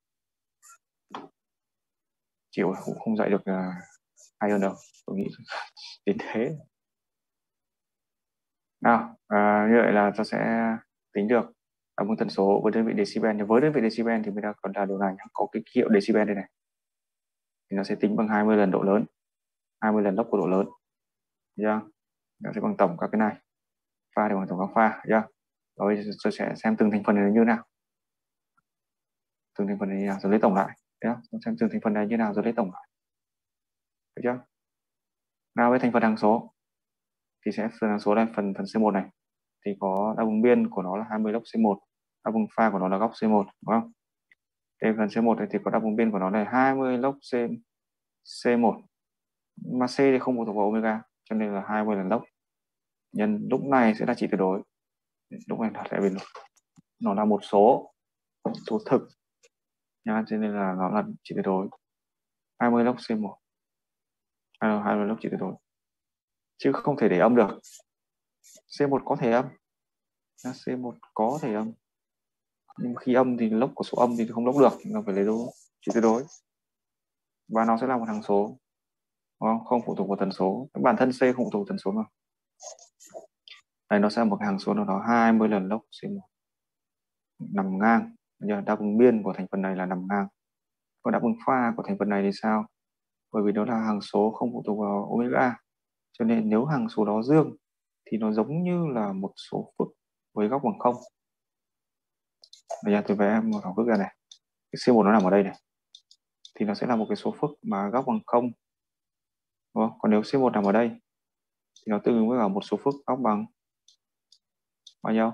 Chịu cũng không dạy được hay hơn đâu, tôi nghĩ đến thế. Nào, như vậy là tôi sẽ tính được Đo bằng tần số với đơn vị decibel. Với đơn vị decibel thì người ta còn là điều này, có cái ký hiệu decibel đây này, thì nó sẽ tính bằng 20 lần độ lớn, 20 lần lốc của độ lớn, chưa? Nó sẽ bằng tổng các cái này, pha thì bằng tổng các pha, chưa? Rồi tôi sẽ xem từng thành phần này như thế nào, từng thành phần này như nào rồi lấy tổng lại, nhá. Xem từng thành phần này như nào rồi lấy tổng lại, được chưa? Nào với thành phần hằng số thì sẽ phần hằng số đây, phần C1 này thì có đo bằng biên của nó là 20 log C1, đo bằng pha của nó là góc C1, đúng không? Đây phần C1 này thì có đo bằng biên của nó là 20 log C1, mà C thì không phụ thuộc vào omega, cho nên là 20 lần log nhân lúc này sẽ là trị tuyệt đối, lúc này đặt lại bên nó là một số thực nha, cho nên là nó là trị tuyệt đối 20 log C1, 20 log trị tuyệt đối, chứ không thể để âm được. C1 có thể âm, C1 có thể âm, nhưng khi âm thì log của số âm thì không log được, nó phải lấy dấu trị tuyệt đối, và nó sẽ là một hằng số, đúng không? Không phụ thuộc vào tần số, bản thân C không phụ thuộc vào tần số mà. Đây nó sẽ là một cái hằng số nào đó 20 lần log C1 nằm ngang, giờ đáp ứng biên của thành phần này là nằm ngang. Còn đáp ứng pha của thành phần này thì sao? Bởi vì đó là hằng số không phụ thuộc vào omega, cho nên nếu hằng số đó dương thì nó giống như là một số phức với góc bằng không. Bây giờ tôi vẽ một hằng phức ra này, cái C1 nó nằm ở đây này, thì nó sẽ là một cái số phức mà góc bằng không, đúng không? Còn nếu C1 nằm ở đây thì nó tương ứng với cả một số phức góc bằng bao nhiêu?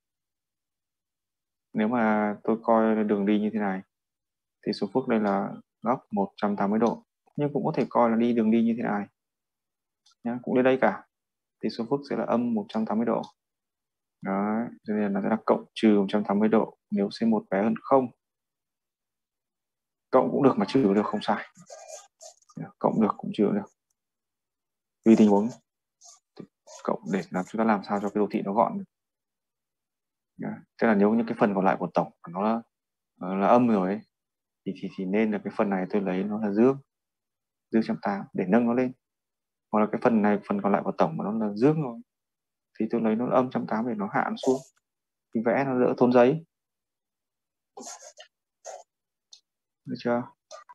Nếu mà tôi coi đường đi như thế này thì số phức đây là góc 180 độ, nhưng cũng có thể coi là đi đường đi như thế này nhá, cũng đến đây cả, thì số phức sẽ là âm 180 độ. Đấy, cho nên là nó sẽ là cộng trừ 180 độ nếu C1 bé hơn 0. Cộng cũng được mà trừ được không sai, cộng được cũng trừ được, tùy tình huống. Cộng để làm chúng ta làm sao cho cái đồ thị nó gọn. Tức là nếu như cái phần còn lại của tổng nó là âm rồi ấy, thì nên là cái phần này tôi lấy nó là dương 180 để nâng nó lên, hoặc là cái phần này, phần còn lại của tổng mà nó là dương rồi thì tôi lấy nó là âm 180 để nó hạ nó xuống, thì vẽ nó đỡ tốn giấy, được chưa?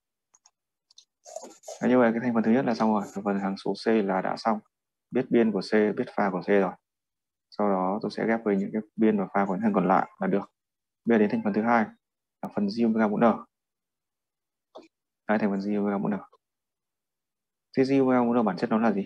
Như vậy cái thành phần thứ nhất là xong rồi, thành phần hằng số C là đã xong, biết biên của C, biết pha của C rồi. Sau đó tôi sẽ ghép với những cái biên và pha của những thành còn lại là được. Bây giờ đến thành phần thứ hai là phần J omega mũ N. Đây, thành phần J omega mũ N. Thế J omega mũ N bản chất nó là gì?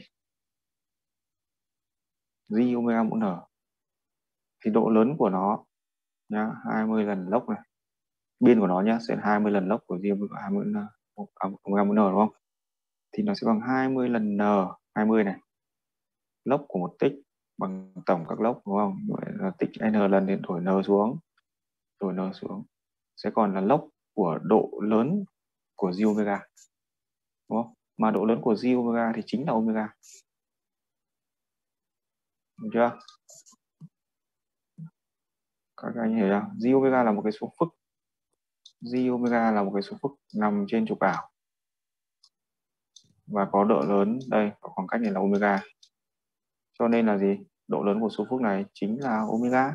J omega mũ N thì độ lớn của nó nhá, 20 lần log này. Biên của nó nhá sẽ là 20 lần log của J omega mũ N, đúng không? Thì nó sẽ bằng 20 lần N, 20 này. Log của một tích bằng tổng các log, đúng không? Vậy là tích n lần thì đổi n xuống, sẽ còn là log của độ lớn của J omega, đúng không? Mà độ lớn của J omega thì chính là omega, được chưa? Các anh hiểu chưa? J omega là một cái số phức, J omega là một cái số phức nằm trên trục ảo và có độ lớn đây, có khoảng cách này là omega, cho nên là gì? Độ lớn của số phức này chính là omega,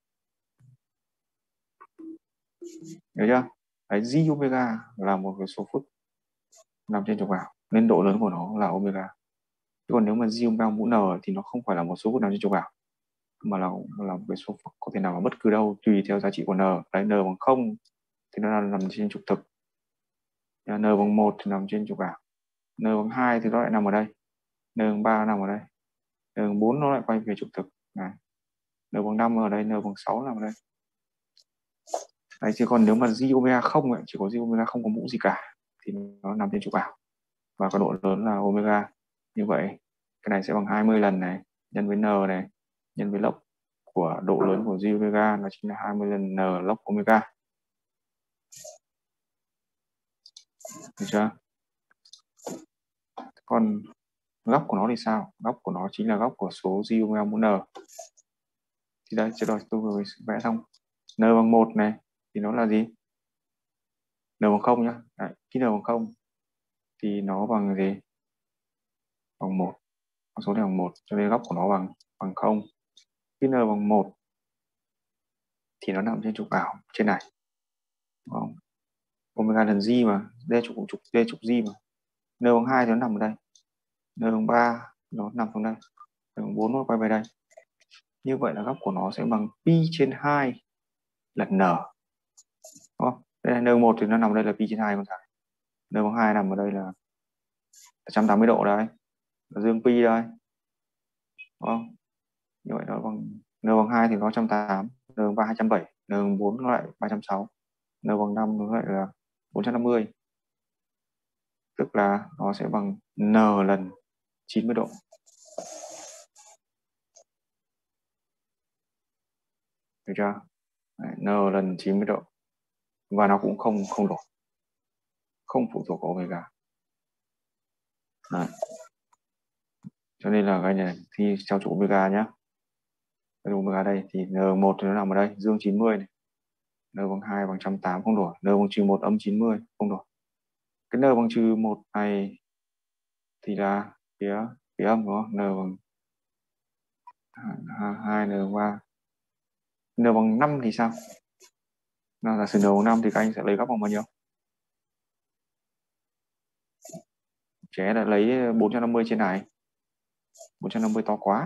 hiểu chưa? Đấy, J omega là một cái số phức nằm trên trục ảo nên độ lớn của nó là omega. Chứ còn nếu mà J omega mũ N thì nó không phải là một số phức nằm trên trục ảo, mà là một cái số phức có thể nằm ở bất cứ đâu tùy theo giá trị của N. Đấy, N bằng 0 thì nó nằm trên trục thực, N bằng 1 thì nằm trên trục ảo, N bằng 2 thì nó lại nằm ở đây, N bằng 3 nằm ở đây, N bằng 4 nó lại quay về trục thực này, N bằng 5 ở đây, N bằng 6 nằm ở đây. Đấy, chứ còn nếu mà J omega không ấy, chỉ có J omega không có mũ gì cả thì nó nằm trên trục ảo và có độ lớn là omega. Như vậy cái này sẽ bằng 20 lần này nhân với N này nhân với log của độ lớn của J omega, nó chính là 20 lần N log omega, được chưa? Còn góc của nó thì sao? Góc của nó chính là góc của số J omega mũ N. Thì đây, chưa rồi tôi vừa vẽ xong. N bằng 1 này thì nó là gì? N bằng 0 nhá. Đấy, khi N bằng 0 thì nó bằng gì? Bằng 1. Con số này bằng 1 cho nên góc của nó bằng 0. Khi N bằng 1 thì nó nằm trên trục ảo trên này, đúng không? Omega lần G mà, D trục G mà. N bằng 2 thì nó nằm ở đây, N bằng 3 nó nằm xuống đây, N bằng 4 nó quay về đây. Như vậy là góc của nó sẽ bằng pi trên 2 lần N, đúng không? Đây là N 1 thì nó nằm ở đây là pi trên 2 con thằng. N bằng 2 nằm ở đây là 180 độ đây, là dương pi đây, đúng không? Như vậy nó bằng N bằng 2 thì nó 180, N bằng 3 270, N bằng 4 nó lại 360, N bằng 5 nó lại là 450. Tức là nó sẽ bằng N lần 90 độ. Được chưa? Đấy, N lần 90 độ. Và nó cũng không đổi, không phụ thuộc vào omega. Đấy. Cho nên là cái này thì theo trục omega nhá. Cái omega đây thì N1 thì nó nằm ở đây, dương 90 này. N bằng 2 bằng 180 không đổi, N bằng trừ 1 âm 90 không đổi. Cái N bằng trừ 1 này thì là phía âm, đúng không? N bằng 2, N bằng 3. N bằng 5 thì sao? Nào, giả sử N bằng 5 thì các anh sẽ lấy góc bằng bao nhiêu? Trẻ là lấy 450 trên này. 450 to quá.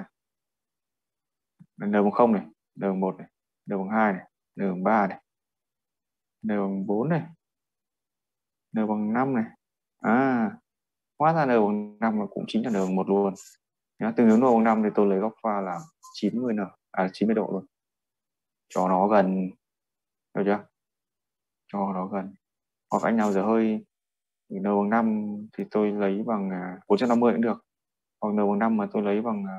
N bằng 0 này, N bằng 1 này, N bằng 2 này, N bằng 3 này, N bằng 4 này, N bằng 5 này. À, hóa ra N bằng 5 là cũng chính là N bằng 1 luôn. Nhá, từ nếu N bằng 5 thì tôi lấy góc pha là 90 độ luôn. Cho nó gần, được chưa? Cho nó gần. Hoặc anh nào dở hơi N bằng 5 thì tôi lấy bằng 450 cũng được. Hoặc N bằng 5 mà tôi lấy bằng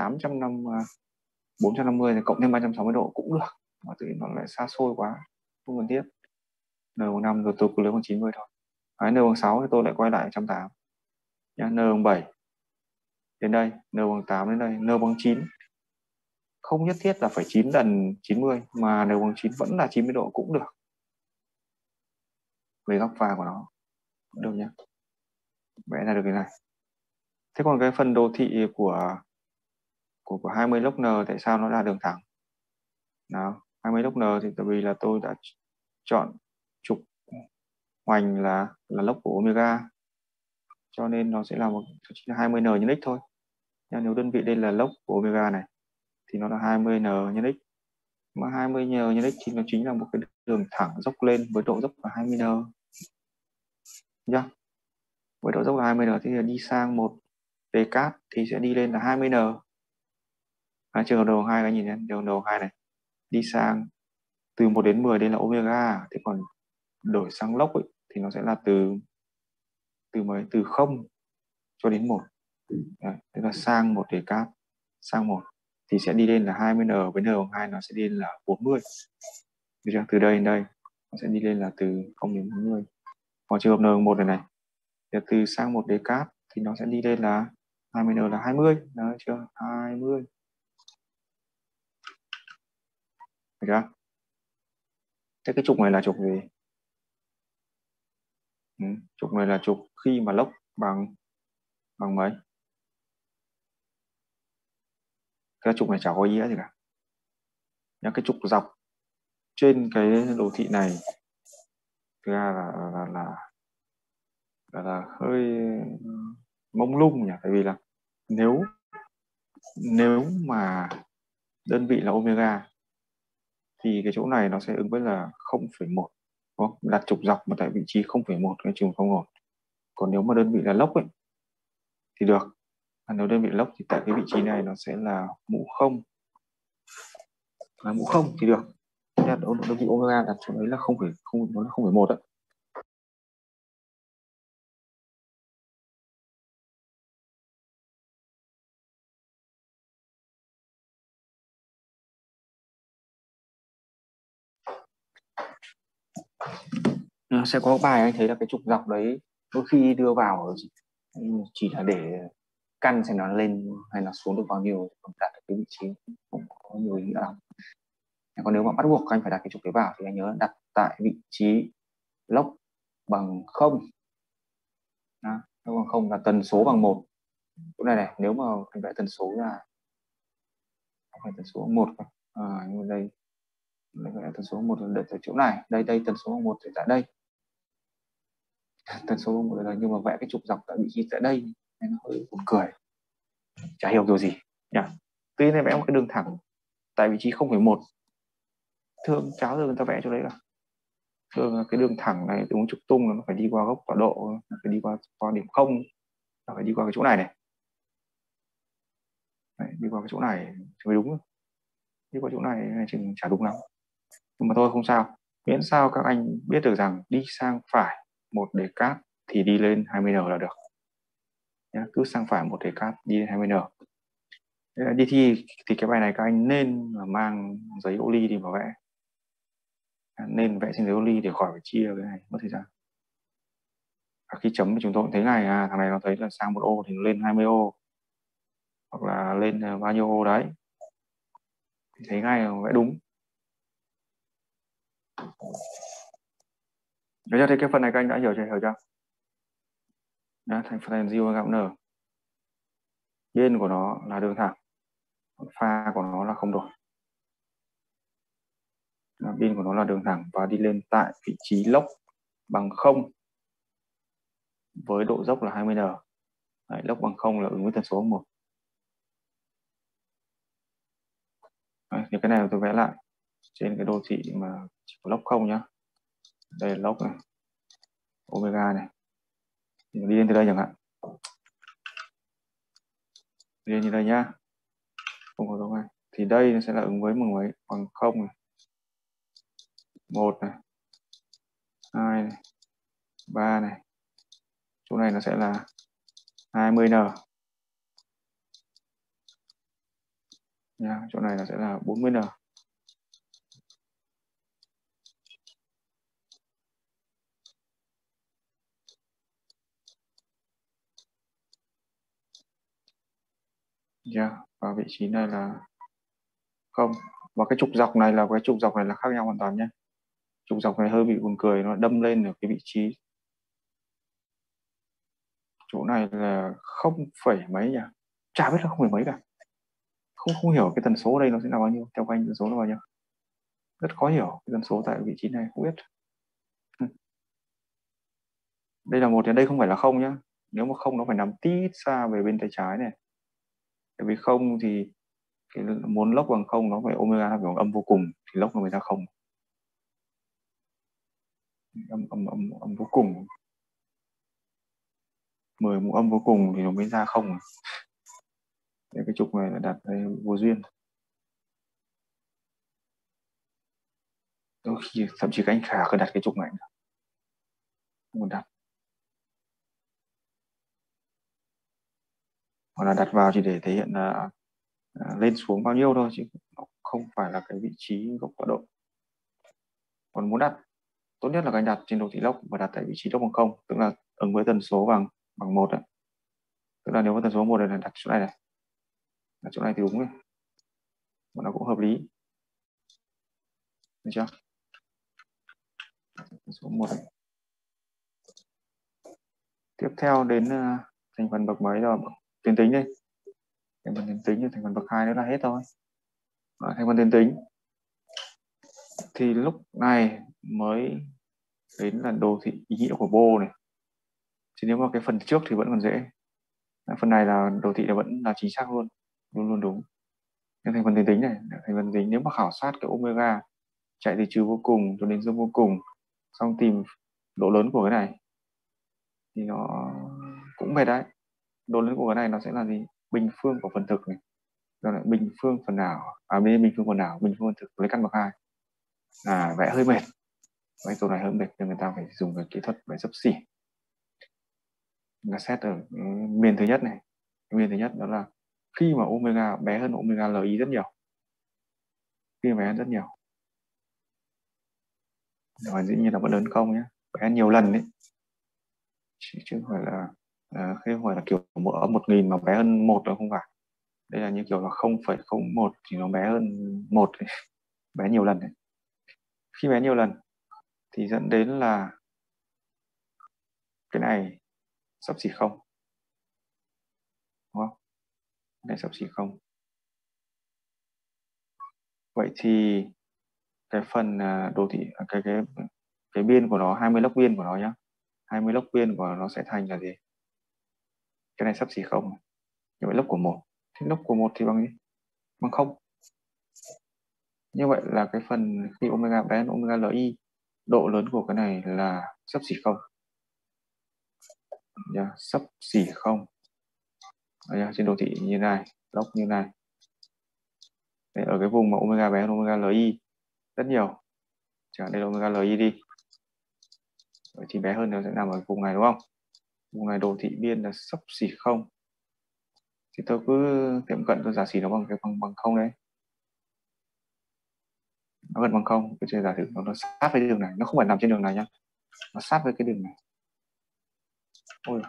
450 thì cộng thêm 360 độ cũng được. Mà tự nhiên nó lại xa xôi quá, không cần thiết. N bằng 5 rồi tôi cứ lấy bằng 90 thôi. N bằng 6 thì tôi lại quay lại 180. N bằng 7 đến đây, N bằng 8 đến đây, N bằng 9. Không nhất thiết là phải 9 lần 90 mà N bằng 9 vẫn là 90 độ cũng được. Về góc pha của nó cũng được nhé. Vẽ ra được cái này. Thế còn cái phần đồ thị của 20 log N tại sao nó là đường thẳng? Nào, 20 log N thì tại vì là tôi đã chọn trục hoành là log của omega, cho nên nó sẽ là 20 N nhân x thôi. Nếu đơn vị đây là log của omega này thì nó là 20 N nhân x. Mà 20 N nhân x thì nó chính là một cái đường thẳng dốc lên với độ dốc là 20 N. Nhá. Với độ dốc là 20 N thì là đi sang một đề cát thì sẽ đi lên là 20 N. Trường hợp đầu 2 các nhìn nhé, trường hợp đầu 2 này. Đi sang từ 1 đến 10 đây là omega, thế còn đổi sang log ấy, thì nó sẽ là từ 0 cho đến 1. Đấy, tức là sang một đề cát, sang 1 thì sẽ đi lên là 20 N, với N bằng 2 nó sẽ đi lên là 40. Được chưa? Từ đây đến đây nó sẽ đi lên là từ 0 đến 40. Còn trường hợp N bằng 1 này thì từ sang một đề cát thì nó sẽ đi lên là 20 N là 20. Đấy chưa? 20. Được chưa? Thế cái trục này là trục gì? Trục này là trục khi mà log bằng mấy? Cái trục này chả có ý nghĩa gì cả. Nhá, cái trục dọc trên cái đồ thị này thực ra là hơi mông lung nhỉ, tại vì là nếu mà đơn vị là omega thì cái chỗ này nó sẽ ứng với là 0,1, đặt trục dọc mà tại vị trí 0,1 cái trục không ổn. Còn nếu mà đơn vị là log ấy thì được. Nếu đơn vị log thì tại cái vị trí này nó sẽ là mũ 0. Mũ 0 thì được. Đơn vị omega đặt chỗ đấy là 0,0, nó là 0,1 ạ. Sẽ có bài anh thấy là cái trục dọc đấy đôi khi đưa vào chỉ là để căn xem nó lên hay là xuống được bao nhiêu, không đặt được cái vị trí, không có nhiều ý nghĩa lắm. Còn nếu mà bắt buộc anh phải đặt cái trục đấy vào thì anh nhớ đặt tại vị trí log bằng 0. Log bằng 0 là tần số bằng 1. Chỗ này nếu mà anh vẽ tần số là phải tần số 1. Nhưng mà đây tần số 1 là ở chỗ này, đây tần số 1 thì tại đây, tần số 1 là, nhưng mà vẽ cái trục dọc tại vị trí tại đây nên nó hơi buồn cười, chả hiểu điều gì nhỉ. Tuy nhiên vẽ một cái đường thẳng tại vị trí 0,1, thường cháo giờ người ta vẽ chỗ đấy cả. Thường là cái đường thẳng này đúng trục tung nó phải đi qua góc tọa độ, nó phải đi qua điểm 0, nó phải đi qua cái chỗ này này. Đấy, đi qua cái chỗ này thì mới đúng, đi qua chỗ này chừng chả đúng lắm, nhưng mà thôi không sao, miễn sao các anh biết được rằng đi sang phải 1 decad thì đi lên 20n là được nhá. Cứ sang phải 1 decad đi lên 20n. Đi thi thì cái bài này các anh nên là mang giấy ô ly đi mà vẽ, nên vẽ trên giấy ô ly để khỏi phải chia cái này mất thời gian. Khi chấm thì chúng tôi cũng thấy ngay thằng này nó thấy là sang 1 ô thì nó lên 20 ô, hoặc là lên bao nhiêu ô đấy thì thấy ngay là vẽ đúng. Nếu thế cái phần này các anh đã hiểu chưa? Thành phần này diêu gạo n, biên của nó là đường thẳng, pha của nó là không đổi, biên của nó là đường thẳng và đi lên tại vị trí lốc bằng 0 với độ dốc là 20n. Đấy, lốc bằng 0 là ứng với tần số 1. Đấy, thì cái này tôi vẽ lại trên cái đô thị mà chỉ có lốc 0 nhá. Đây là lốc này, omega này, thì đi lên từ đây chẳng hạn, đi lên như đây nhá, không có dấu này, thì đây nó sẽ là ứng với mấy bằng 0 này, 1 này, 2 này, 3 này, chỗ này nó sẽ là 20n nha, chỗ này nó sẽ là 40n. Và vị trí này là 0, và cái trục dọc này là khác nhau hoàn toàn nhé. Trục dọc này hơi bị buồn cười, nó đâm lên ở cái vị trí chỗ này là 0 phẩy mấy nhỉ, chả biết là 0 phẩy mấy cả, không hiểu cái tần số đây nó sẽ là bao nhiêu, theo các anh tần số là bao nhiêu, rất khó hiểu cái tần số tại vị trí này không biết. Đây là 1 thì đây không phải là 0 nhá, nếu mà 0 nó phải nằm tít xa về bên tay trái này, tại vì 0 thì cái muốn lốc bằng 0 nó phải omega phải bằng âm vô cùng thì lốc nó mới ra 0, âm vô cùng, 10 mũ âm vô cùng thì nó mới ra 0. Để cái trục này là đặt đây vô duyên, đôi khi thậm chí các anh Khả cứ đặt cái trục này không cần đặt, hoặc là đặt vào chỉ để thể hiện là lên xuống bao nhiêu thôi, chứ không phải là cái vị trí góc tọa độ. Còn muốn đặt, tốt nhất là các anh đặt trên đồ thị lốc và đặt tại vị trí lốc bằng 0, tức là ứng với tần số bằng 1 đấy. Tức là nếu có tần số 1 là đặt chỗ này này, đặt chỗ này thì đúng rồi, và nó cũng hợp lý, được chưa? Tần số 1 này. Tiếp theo đến thành phần bậc mấy rồi, tuyến tính đây. Thành phần tuyến tính, thành phần bậc 2 nữa là hết thôi. Thành phần tuyến tính thì lúc này mới đến là đồ thị ý nghĩa của bô này. Chứ nếu mà cái phần trước thì vẫn còn dễ. Phần này là đồ thị là vẫn là chính xác luôn, luôn luôn đúng. Nhưng thành phần tuyến tính này, thành phần tính nếu mà khảo sát cái omega chạy từ trừ vô cùng cho đến dương vô cùng, xong tìm độ lớn của cái này thì nó cũng mệt đấy. Độ lớn của cái này nó sẽ là gì? Bình phương của phần thực này, rồi lại bình phương phần nào, bình phương phần nào, bình phương phần thực lấy căn bậc 2. Vẽ hơi mệt, vẽ câu này hơi mệt nên người ta phải dùng cái kỹ thuật vẽ xấp xỉ. Là xét ở miền thứ nhất này, miền thứ nhất đó là khi mà omega bé hơn omega li rất nhiều, khi mà bé hơn rất nhiều, rồi dĩ nhiên là vẫn lớn không nhé, bé hơn nhiều lần đấy, chứ không phải là khi không phải là kiểu âm 1000 mà bé hơn 1 đâu, không phải. Đây là như kiểu là 0,01 thì nó bé hơn 1 bé nhiều lần đấy. Khi bé nhiều lần thì dẫn đến là cái này xấp xỉ 0, đúng không? Cái này xấp xỉ 0. Vậy thì cái phần đồ thị cái biên của nó, 20 log biên của nó nhá. 20 log biên của nó sẽ thành là gì? Cái này xấp xỉ không. Như vậy log của một. Thế log của một thì bằng gì? Bằng không. Như vậy là cái phần khi omega bé hơn omega li, độ lớn của cái này là xấp xỉ không. Xấp xỉ không. Trên đồ thị như này, log như này. Đấy, ở cái vùng mà omega bé hơn omega li rất nhiều. Chẳng đây là omega li đi. Thì bé hơn nó sẽ nằm ở vùng này đúng không? Vùng này đồ thị biên là xấp xỉ không. Thì tôi cứ tiệm cận, tôi giả sử nó bằng cái bằng không đấy. Nó gần bằng không, tôi chơi giả sử nó sát với đường này, nó không phải nằm trên đường này nhá. Nó sát với cái đường này. Ôi.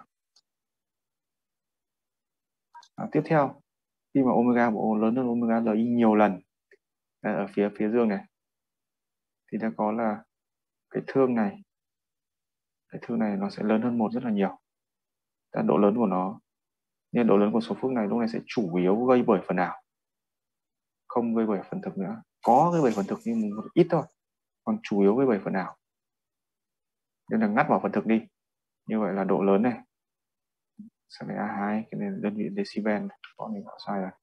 Tiếp theo, khi mà omega bộ lớn hơn omega li nhiều lần, ở phía dương này, thì ta có là cái thương này nó sẽ lớn hơn một rất là nhiều. Độ lớn của nó, nên độ lớn của số phức này lúc này sẽ chủ yếu gây bởi phần nào, không gây bởi phần thực nữa. Có gây bởi phần thực nhưng một ít thôi, còn chủ yếu gây bởi phần nào. Nên là ngắt bỏ phần thực đi. Như vậy là độ lớn này sẽ là A2, cái này là đơn vị decibel. Bọn mình bỏ sai rồi.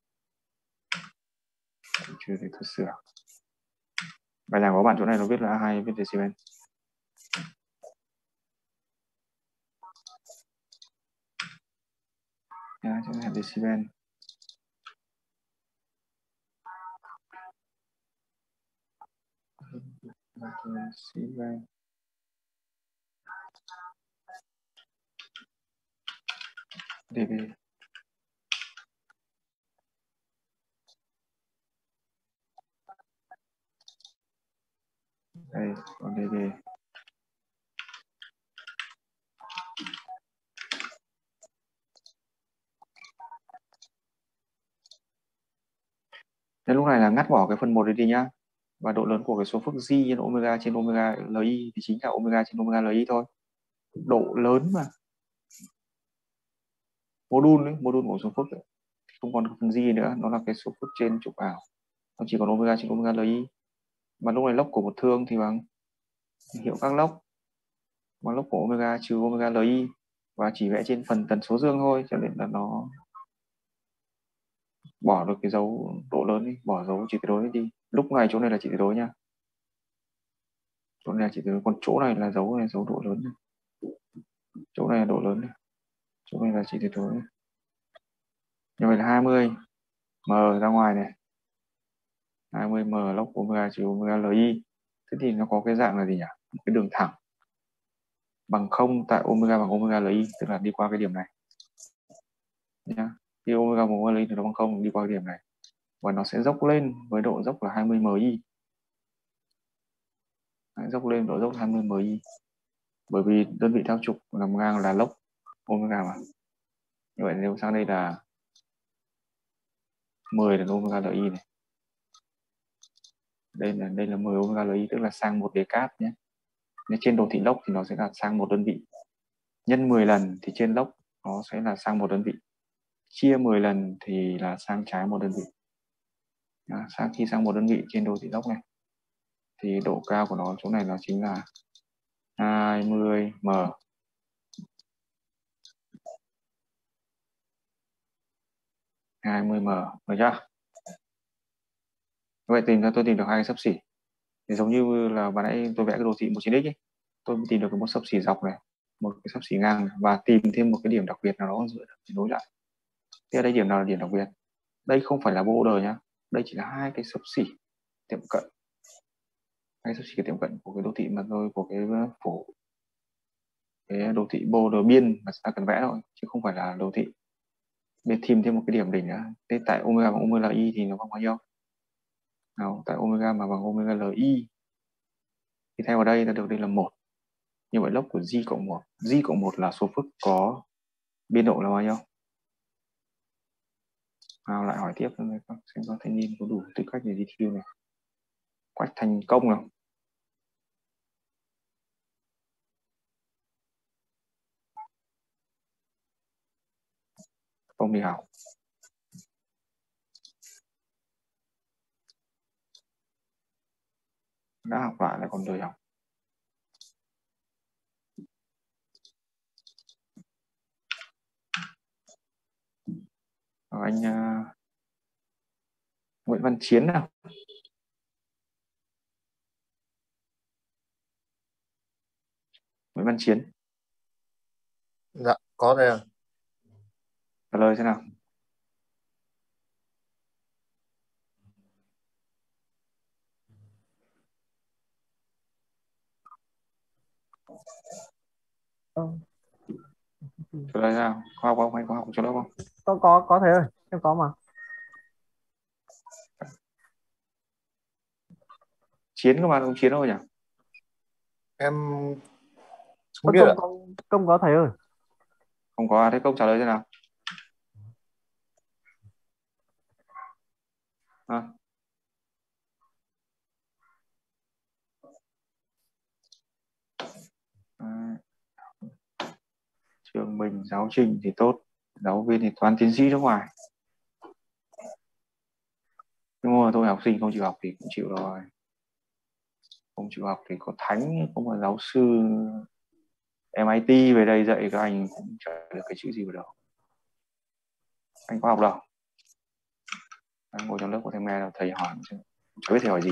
Chưa thì tôi sửa. Bài giảng của bạn chỗ này nó viết là A2, viết decibel. Chỗ này là decibel. Decibel. dB. Đây, còn dB. Nên lúc này là ngắt bỏ cái phần 1 đi nhá. Và độ lớn của cái số phức G trên omega li thì chính là omega trên omega li thôi. Độ lớn mà. Module của số phức ấy. Không còn phần G nữa, nó là cái số phức trên trục ảo. Nó chỉ còn omega trên omega li. Mà lúc này log của một thương thì bằng hiệu các log. Mà log của omega trừ omega li. Và chỉ vẽ trên phần tần số dương thôi, cho nên là nó bỏ được cái dấu độ lớn đi, bỏ dấu chỉ tuyệt đối đi. Lúc này chỗ này là chỉ tuyệt đối nhá. Chỗ này là chỉ tuyệt đối, còn chỗ này là dấu độ lớn này. Chỗ này là độ lớn này. Chỗ này là chỉ tuyệt đối này. Như vậy là 20 m ra ngoài này. 20 m log omega trừ omega li. Thế thì nó có cái dạng là gì nhỉ? Một cái đường thẳng bằng không tại omega bằng omega li, tức là đi qua cái điểm này nhá. Khi omega bằng omega li thì nó bằng không, đi qua cái điểm này và nó sẽ dốc lên với độ dốc là 20 mi. Dốc lên độ dốc 20 mi, bởi vì đơn vị theo trục nằm ngang là log omega mà. Như vậy nếu sang đây là 10 là omega li này, đây là 10 omega li, tức là sang 1 decat nhé. Nếu trên đồ thị log thì nó sẽ là sang 1 đơn vị, nhân 10 lần thì trên log nó sẽ là sang 1 đơn vị, chia 10 lần thì là sang trái 1 đơn vị. Khi sang 1 đơn vị trên đồ thị log này thì độ cao của nó chỗ này nó chính là 20 m. 20 m, được chưa? Vậy tôi tìm được hai cái xấp xỉ. Thì giống như là ban nãy tôi vẽ cái đồ thị 19x ấy, tôi tìm được một xấp xỉ dọc này, một cái xấp xỉ ngang này, và tìm thêm một cái điểm đặc biệt nào đó giữa để nối lại. Thế ở đây điểm nào là điểm đặc biệt? Đây không phải là border nhá, đây chỉ là hai cái xấp xỉ tiệm cận, hai xấp xỉ tiệm cận của cái đồ thị mà thôi, của cái phổ, cái đồ thị border biên mà chúng ta cần vẽ thôi, chứ không phải là đồ thị. Để tìm thêm một cái điểm đỉnh nữa. Thế tại omega bằng omega li thì nó bằng bao nhiêu? Nào, tại omega mà bằng omega li thì theo ở đây ta được đây là 1. Như vậy log của G cộng 1. G cộng 1 là số phức có biên độ là bao nhiêu? Nào lại hỏi tiếp xem có thanh niên có đủ tư cách để đi thi này. Quách thành công nào. Không đi học. đã học lại lại còn lười học. Anh Nguyễn Văn Chiến nào. Nguyễn Văn Chiến. Dạ, có thầy ạ. Trả lời xem nào. Trả lời nào. Có học không? Anh có học cho lớp không? Có thầy ơi, em có mà. Chiến cơ mà, không Chiến đâu nhỉ? Em không biết ạ. Công có thầy ơi. Không có, thế Công trả lời thế nào? Trường mình giáo trình thì tốt, giáo viên thì toán tiến sĩ nước ngoài. Nhưng mà tôi học sinh không chịu học thì cũng chịu rồi. Không chịu học thì có thánh, không có giáo sư MIT về đây dạy các anh cũng chả được cái chữ gì vào đâu. Anh có học đâu. Anh ngồi trong lớp có thầy nghe đâu, thầy hỏi chứ chả biết thầy hỏi gì.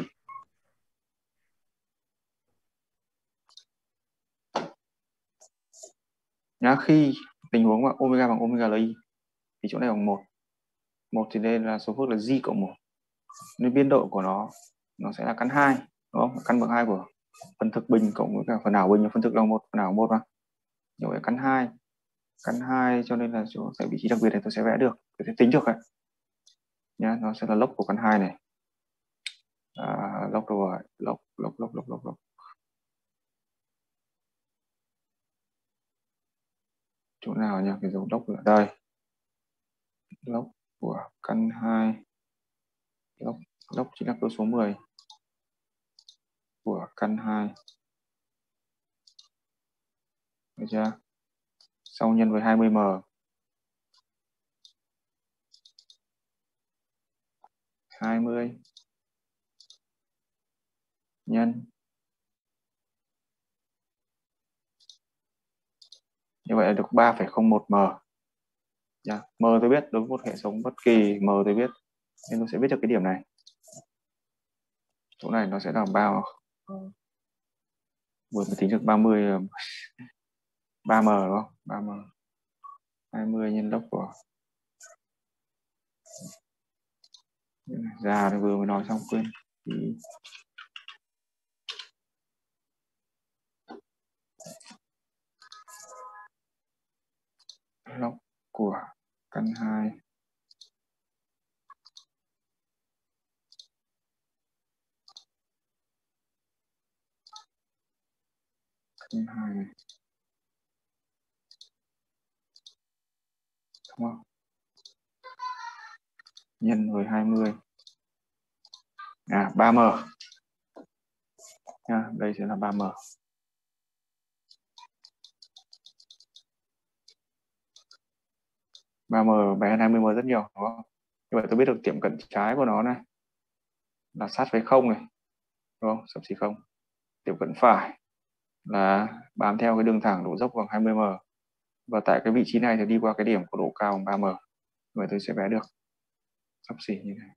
Nhá, khi tình huống mà omega bằng omega là y thì chỗ này bằng 1. 1 thì đây là số phức là G cộng 1. Nên biên độ của nó sẽ là căn 2, đúng không? Căn bậc 2 của phần thực bình cộng với cả phần ảo bình, phần thực là 1, phần ảo 1 mà. Như vậy căn 2. Căn 2 cho nên là chỗ tại vị trí đặc biệt này tôi sẽ vẽ được, tôi sẽ tính được đấy. Nhá, nó sẽ là log của căn 2 này. Log rồi, log. Chỗ nào nhỉ? Cái dấu log ở đây. Log của căn 2. Log chính là cơ số 10 của căn 2. Được chưa? Sau nhân với 20m. 20 nhân. Như vậy là được 3,01m. M tôi biết, đối với một hệ sống bất kỳ M tôi biết, nên tôi sẽ biết được cái điểm này. Chỗ này nó sẽ là bao vừa mới tính được 30 3m đúng không? 3m 20 nhân log của ra thì vừa mới nói xong quên. Log của căn 2 căn 2 này, đúng không? Nhân với 20 3m nha, đây sẽ là 3m. 3m bé hơn 20m rất nhiều, đúng không? Như vậy tôi biết được tiệm cận trái của nó này là sát với 0 này, đúng không? Xấp xỉ 0. Tiệm cận phải là bám theo cái đường thẳng độ dốc bằng 20m, và tại cái vị trí này thì đi qua cái điểm của độ cao bằng 3m. Vậy tôi sẽ vẽ được xấp xỉ như này.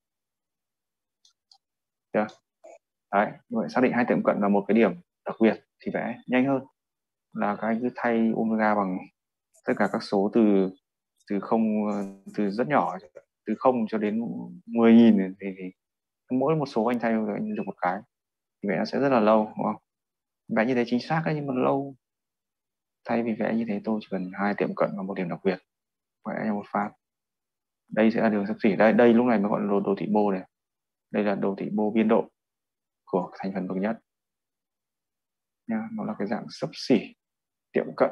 Được. Đấy, như vậy xác định hai tiệm cận là một cái điểm đặc biệt thì vẽ nhanh hơn là các anh cứ thay omega bằng tất cả các số từ không, từ rất nhỏ, từ 0 cho đến 10.000 thì mỗi một số anh thay rồi anh được một cái thì vẽ nó sẽ rất là lâu, đúng không? Vẽ như thế chính xác đấy nhưng mà lâu. Thay vì vẽ như thế tôi chỉ cần hai tiệm cận và một điểm đặc biệt, vẽ cho một phát. Đây sẽ là đường xấp xỉ. Đây lúc này mới gọi là đồ thị bô này. Đây là đồ thị bô biên độ của thành phần bậc nhất nha. Nó là cái dạng xấp xỉ tiệm cận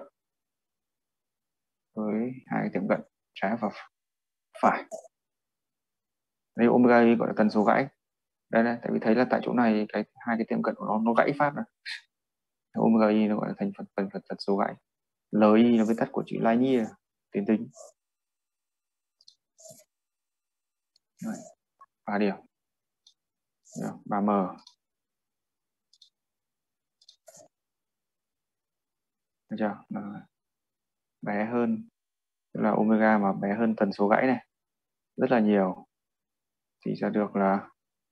với hai cái tiệm cận trái và phải. Đây omega y gọi là tần số gãy. Đây tại vì thấy là tại chỗ này hai cái tiệm cận của nó gãy phát này. Omega y nó gọi là thành phần tần số gãy. Li là viết tắt của chữ linear, tiến tính. 3 điểm. 3m. được chưa? Bé hơn, tức là omega mà bé hơn tần số gãy này rất là nhiều thì sẽ được là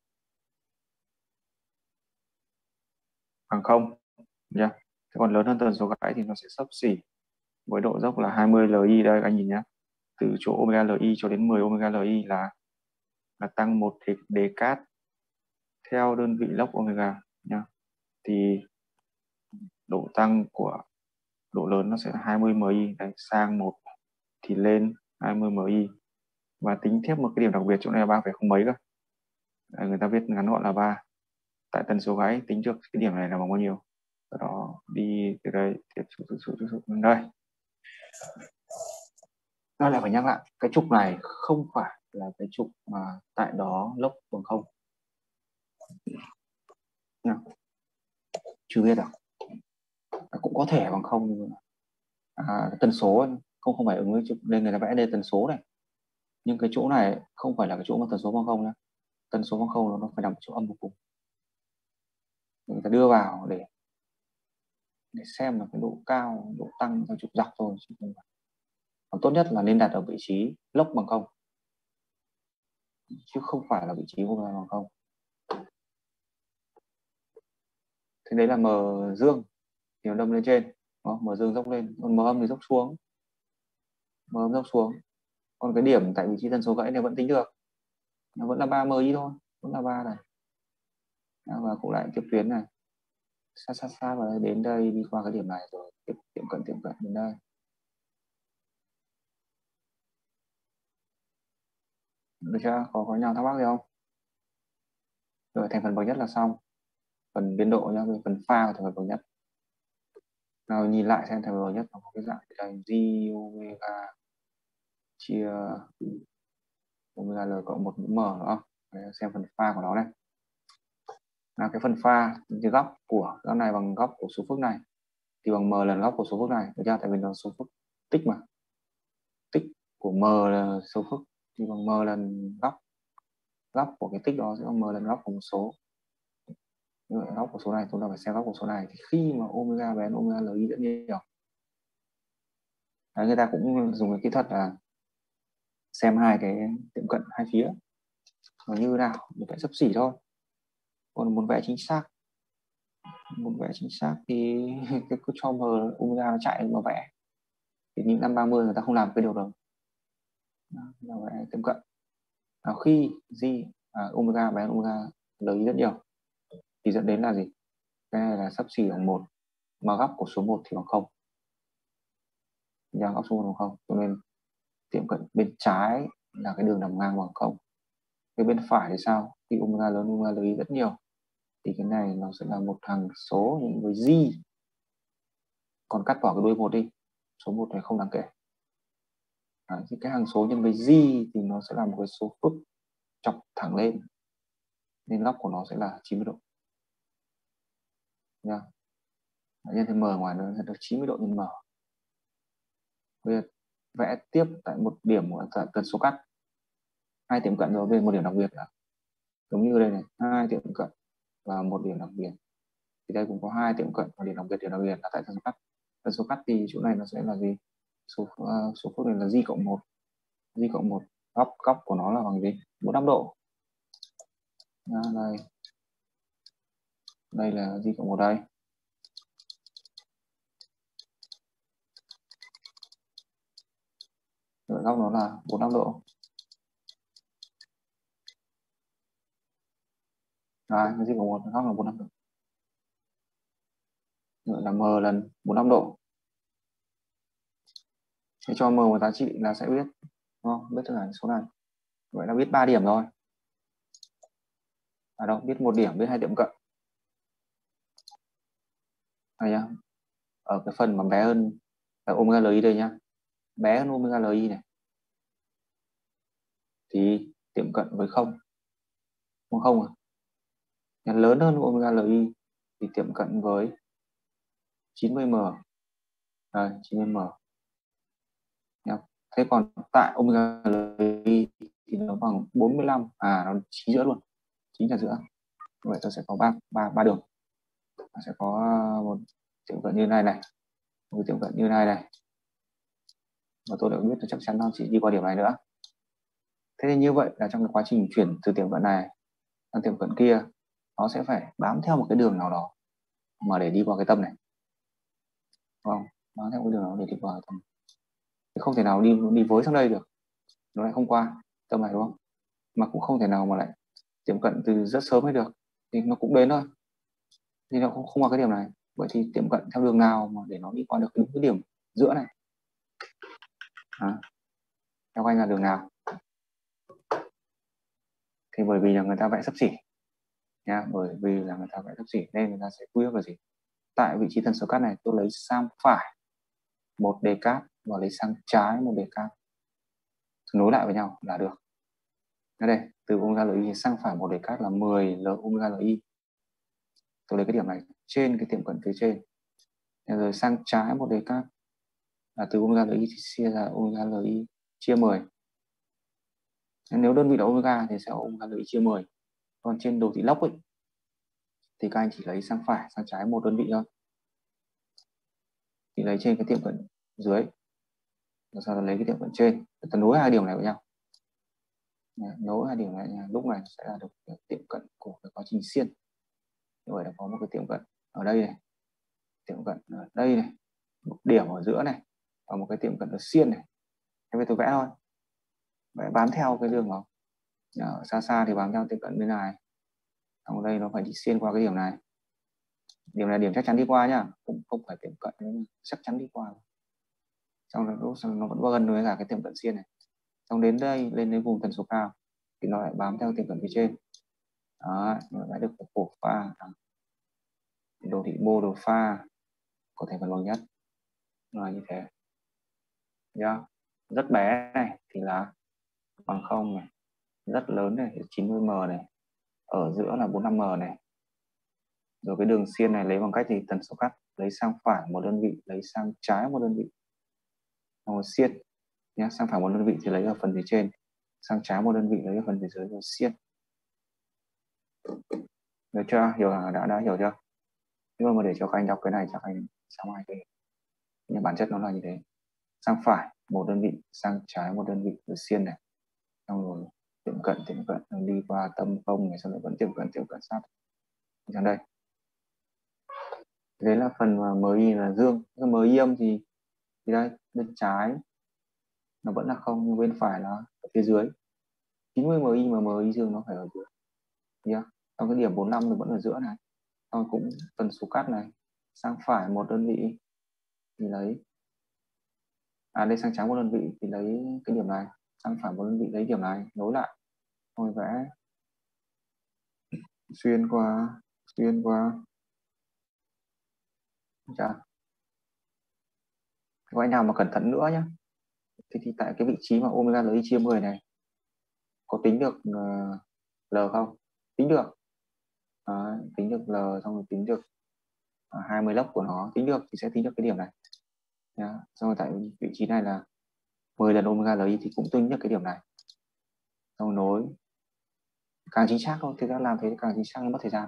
bằng 0, được chưa? Thế còn lớn hơn tần số gãy thì nó sẽ xấp xỉ với độ dốc là 20 LI. Đây các anh nhìn nhé, từ chỗ omega LI cho đến 10 omega LI là tăng một decad theo đơn vị log omega nhá. Thì độ tăng của độ lớn nó sẽ là 20 MI. Đấy, sang 1 thì lên 20 MI, và tính tiếp một cái điểm đặc biệt chỗ này là 3,0 mấy cơ. Đấy, người ta viết ngắn gọn là 3. Tại tần số gãy tính trước cái điểm này là bằng bao nhiêu, sau đó đi từ đây tiếp tục đến đây. Nó lại phải nhắc lại, cái trục này không phải là cái trục mà tại đó lốc bằng 0. Chưa biết đâu, cũng có thể bằng 0, nhưng tần số không phải ứng với trục nên người ta vẽ đây tần số này, nhưng cái chỗ này không phải là cái chỗ mà tần số bằng 0 nhá. Tần số bằng 0 nó phải nằm chỗ âm vô cùng. Người ta đưa vào để xem là cái độ cao, độ tăng theo trục dọc thôi, chứ không phải. Còn tốt nhất là nên đặt ở vị trí lốc bằng 0, chứ không phải là vị trí omega bằng 0. Thế đấy là M dương thì nó đâm lên trên, M dương dốc lên, còn M âm thì dốc xuống. M âm dốc xuống. Còn cái điểm tại vị trí tần số gãy này vẫn tính được, nó vẫn là 3 MI thôi, vẫn là 3 này. Và cũng lại tiếp tuyến này, sát vào đây, đến đây, đi qua cái điểm này rồi tiệm cận đến đây. Được chưa? Có nhau thắc mắc gì không? Rồi thành phần bậc nhất là xong. Phần biên độ nhá, phần pha của thành phần bậc nhất. Nào nhìn lại xem thành phần bậc nhất nó có cái dạng đây, G omega chia omega L cộng 1 mũ M, đúng không? Đấy, xem phần pha của nó này. Là cái phần pha thì góc của góc này bằng góc của số phức này thì bằng M lần góc của số phức này, được chưa? Tại vì nó số phức tích mà. Tích của M là số phức thì bằng M lần góc của cái tích đó sẽ bằng M lần góc của một số. Như vậy góc của số này chúng ta phải xem góc của số này, thì khi mà omega bé hơn omega LI rất nhiều. Đấy, người ta cũng dùng cái kỹ thuật là xem hai cái tiệm cận hai phía nó như nào để vẽ xấp xỉ thôi. Còn muốn vẽ chính xác thì cái cứ cho M omega nó chạy mà vẽ. Thì những năm 30 người ta không làm cái điều đó. Nó vẽ tiệm cận. Khi omega bé hơn omega LI rất nhiều thì dẫn đến là gì? Cái này là xấp xỉ bằng 1, mà góc của số 1 thì bằng 0. Góc số 1 bằng 0, cho nên tiệm cận bên trái là cái đường nằm ngang bằng 0. Cái bên phải thì sao? Khi omega lớn omega LI rất nhiều thì cái này nó sẽ là một hằng số nhân với G. Còn cắt bỏ cái đuôi 1 đi, số 1 này không đáng kể. Thì cái hằng số nhân với G thì nó sẽ là một cái số phức chọc thẳng lên, nên góc của nó sẽ là 90 độ nha. Nhân thêm M ngoài nó sẽ được 90 độ nhân M. Bây giờ vẽ tiếp tại một điểm của tần số cắt, hai tiệm cận rồi, về một điểm đặc biệt là giống như đây này, hai tiệm cận và một điểm đặc biệt. Thì đây cũng có hai tiệm cận và điểm đặc biệt là tại tần số cắt. Tần số cắt thì chỗ này nó sẽ là gì? Số phức này là G cộng 1. G cộng 1, góc của nó là bằng gì? 45 độ. Đây là G cộng 1 đây. Rồi góc nó là 45 độ. Đấy, G cộng 1 góc là 45 độ. Rồi là M lần 45 độ. Thế cho M một giá trị là sẽ biết, đúng không? Biết tất cả số này. Vậy là biết 3 điểm rồi. Đâu, biết 1 điểm, biết 2 tiệm cận. Đây nhá. Ở cái phần mà bé hơn omega LI đây nhá. Bé hơn omega LI này. Thì tiệm cận với 0. Không 0 à? Nhà lớn hơn omega LI thì tiệm cận với 90M. Đây, 90M. Thế còn tại omega LI thì nó bằng 45, nó chính giữa luôn, chính là giữa. Vậy tôi sẽ có ba đường. Nó sẽ có một tiệm cận như này này, Một cái tiệm cận như này này, và tôi đã biết chắc chắn nó chỉ đi qua điểm này nữa. Thế thì như vậy là trong cái quá trình chuyển từ tiệm cận này sang tiệm cận kia, nó sẽ phải bám theo một cái đường nào đó mà để đi qua cái tâm này, đúng không? Bám theo cái đường nào để đi qua cái tâm, thì không thể nào đi với sang đây được, nó lại không qua tâm này, đúng không? Mà cũng không thể nào mà lại tiệm cận từ rất sớm mới được, thì nó cũng đến thôi, thì nó không qua cái điểm này. Vậy thì tiệm cận theo đường nào mà để nó đi qua được đúng cái điểm giữa này? Theo anh là đường nào? Thì bởi vì là người ta vẽ xấp xỉ nha, bởi vì là người ta vẽ xấp xỉ nên người ta sẽ quy ước là gì? Tại vị trí tần số cắt này tôi lấy sang phải một đề cát và lấy sang trái một đề cát, nối lại với nhau là được. Đây, từ omega LI sang phải một đề cát là 10 L omega LI. Tôi lấy cái điểm này trên cái tiệm cận phía trên. Rồi sang trái một đề cát là từ omega LI thì chia ra omega LI chia 10. Nếu đơn vị là omega thì sẽ omega LI chia 10. Còn trên đồ thị lốc ấy thì các anh chỉ lấy sang phải sang trái một đơn vị thôi, thì lấy trên cái tiệm cận dưới, rồi sau đó lấy cái tiệm cận trên, ta nối hai điểm này với nhau, nối hai điểm này lúc này sẽ là được tiệm cận của cái quá trình xiên. Như vậy là có một cái tiệm cận ở đây này, tiệm cận ở đây này, một điểm ở giữa này, và một cái tiệm cận ở xiên này. Thế bây tôi vẽ thôi, vẽ bám theo cái đường đó, ở xa xa thì bám theo tiệm cận bên này, ở đây nó phải đi xuyên qua cái điểm này. Điểm này điểm chắc chắn đi qua nhá, cũng không phải tiệm cận, chắc chắn đi qua. Xong rồi lúc nó vẫn gần với cả cái tiệm cận xiên này, xong đến đây lên đến vùng tần số cao thì nó lại bám theo tiệm cận phía trên. Đó, nó lại được cái cổ pha, đồ thị mô đồ pha có thể phần bằng nhất là như thế. Yeah. Rất bé này thì là bằng 0 này, rất lớn này 90m này, ở giữa là 45m này. Rồi cái đường xiên này lấy bằng cách gì? Tần số cắt lấy sang phải một đơn vị, lấy sang trái một đơn vị, rồi xiên nhé. Sang phải một đơn vị thì lấy ở phần phía trên, sang trái một đơn vị lấy ở phần phía dưới, rồi xiên. Được chưa? Hiểu là đã hiểu chưa? Nhưng mà để cho các anh đọc cái này chắc anh sáng mai cái, nhưng bản chất nó là như thế. Sang phải một đơn vị, sang trái một đơn vị, rồi xiên này, xong rồi tiệm cận đi qua tâm không này, xong rồi vẫn tiệm cận sát sang đây. Đấy là phần mà MI là dương. MI âm thì đây bên trái nó vẫn là 0, nhưng bên phải là ở phía dưới 90 MI, mà MI dương nó phải ở dưới. Yeah. Trong cái điểm 45 thì vẫn ở giữa này. Xong cũng tần số cắt này, sang phải một đơn vị thì lấy đây sang trái một đơn vị thì lấy cái điểm này, sang phải một đơn vị lấy điểm này, nối lại thôi, vẽ xuyên qua chả. Có anh nào mà cẩn thận nữa nhé, thì tại cái vị trí mà omega LI chia 10 này có tính được L không? Tính được. Tính được L, xong rồi tính được 20 lốc của nó, tính được thì sẽ tính được cái điểm này. Xong rồi tại vị trí này là 10 lần omega LI thì cũng tính được cái điểm này. Xong rồi nối càng chính xác thôi, thực ra làm thế càng chính xác, nó mất thời gian.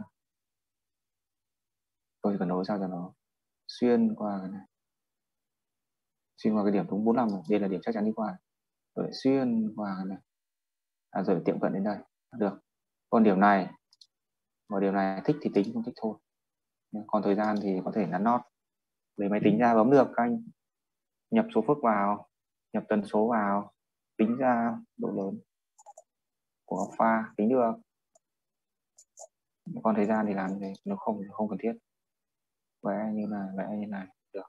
Tôi chỉ cần nối sao cho nó xuyên qua cái này, xuyên qua cái điểm đúng 45 này. Đây là điểm chắc chắn đi qua, rồi xuyên qua cái này, rồi tiệm cận đến đây được. Còn điểm này, và điểm này thích thì tính, không thích thôi. Còn thời gian thì có thể là nót lấy máy tính ra bấm được, các anh nhập số phức vào, nhập tần số vào, tính ra độ lớn của pha, tính được. Còn thời gian thì làm gì, nó không cần thiết. Vẽ như này được.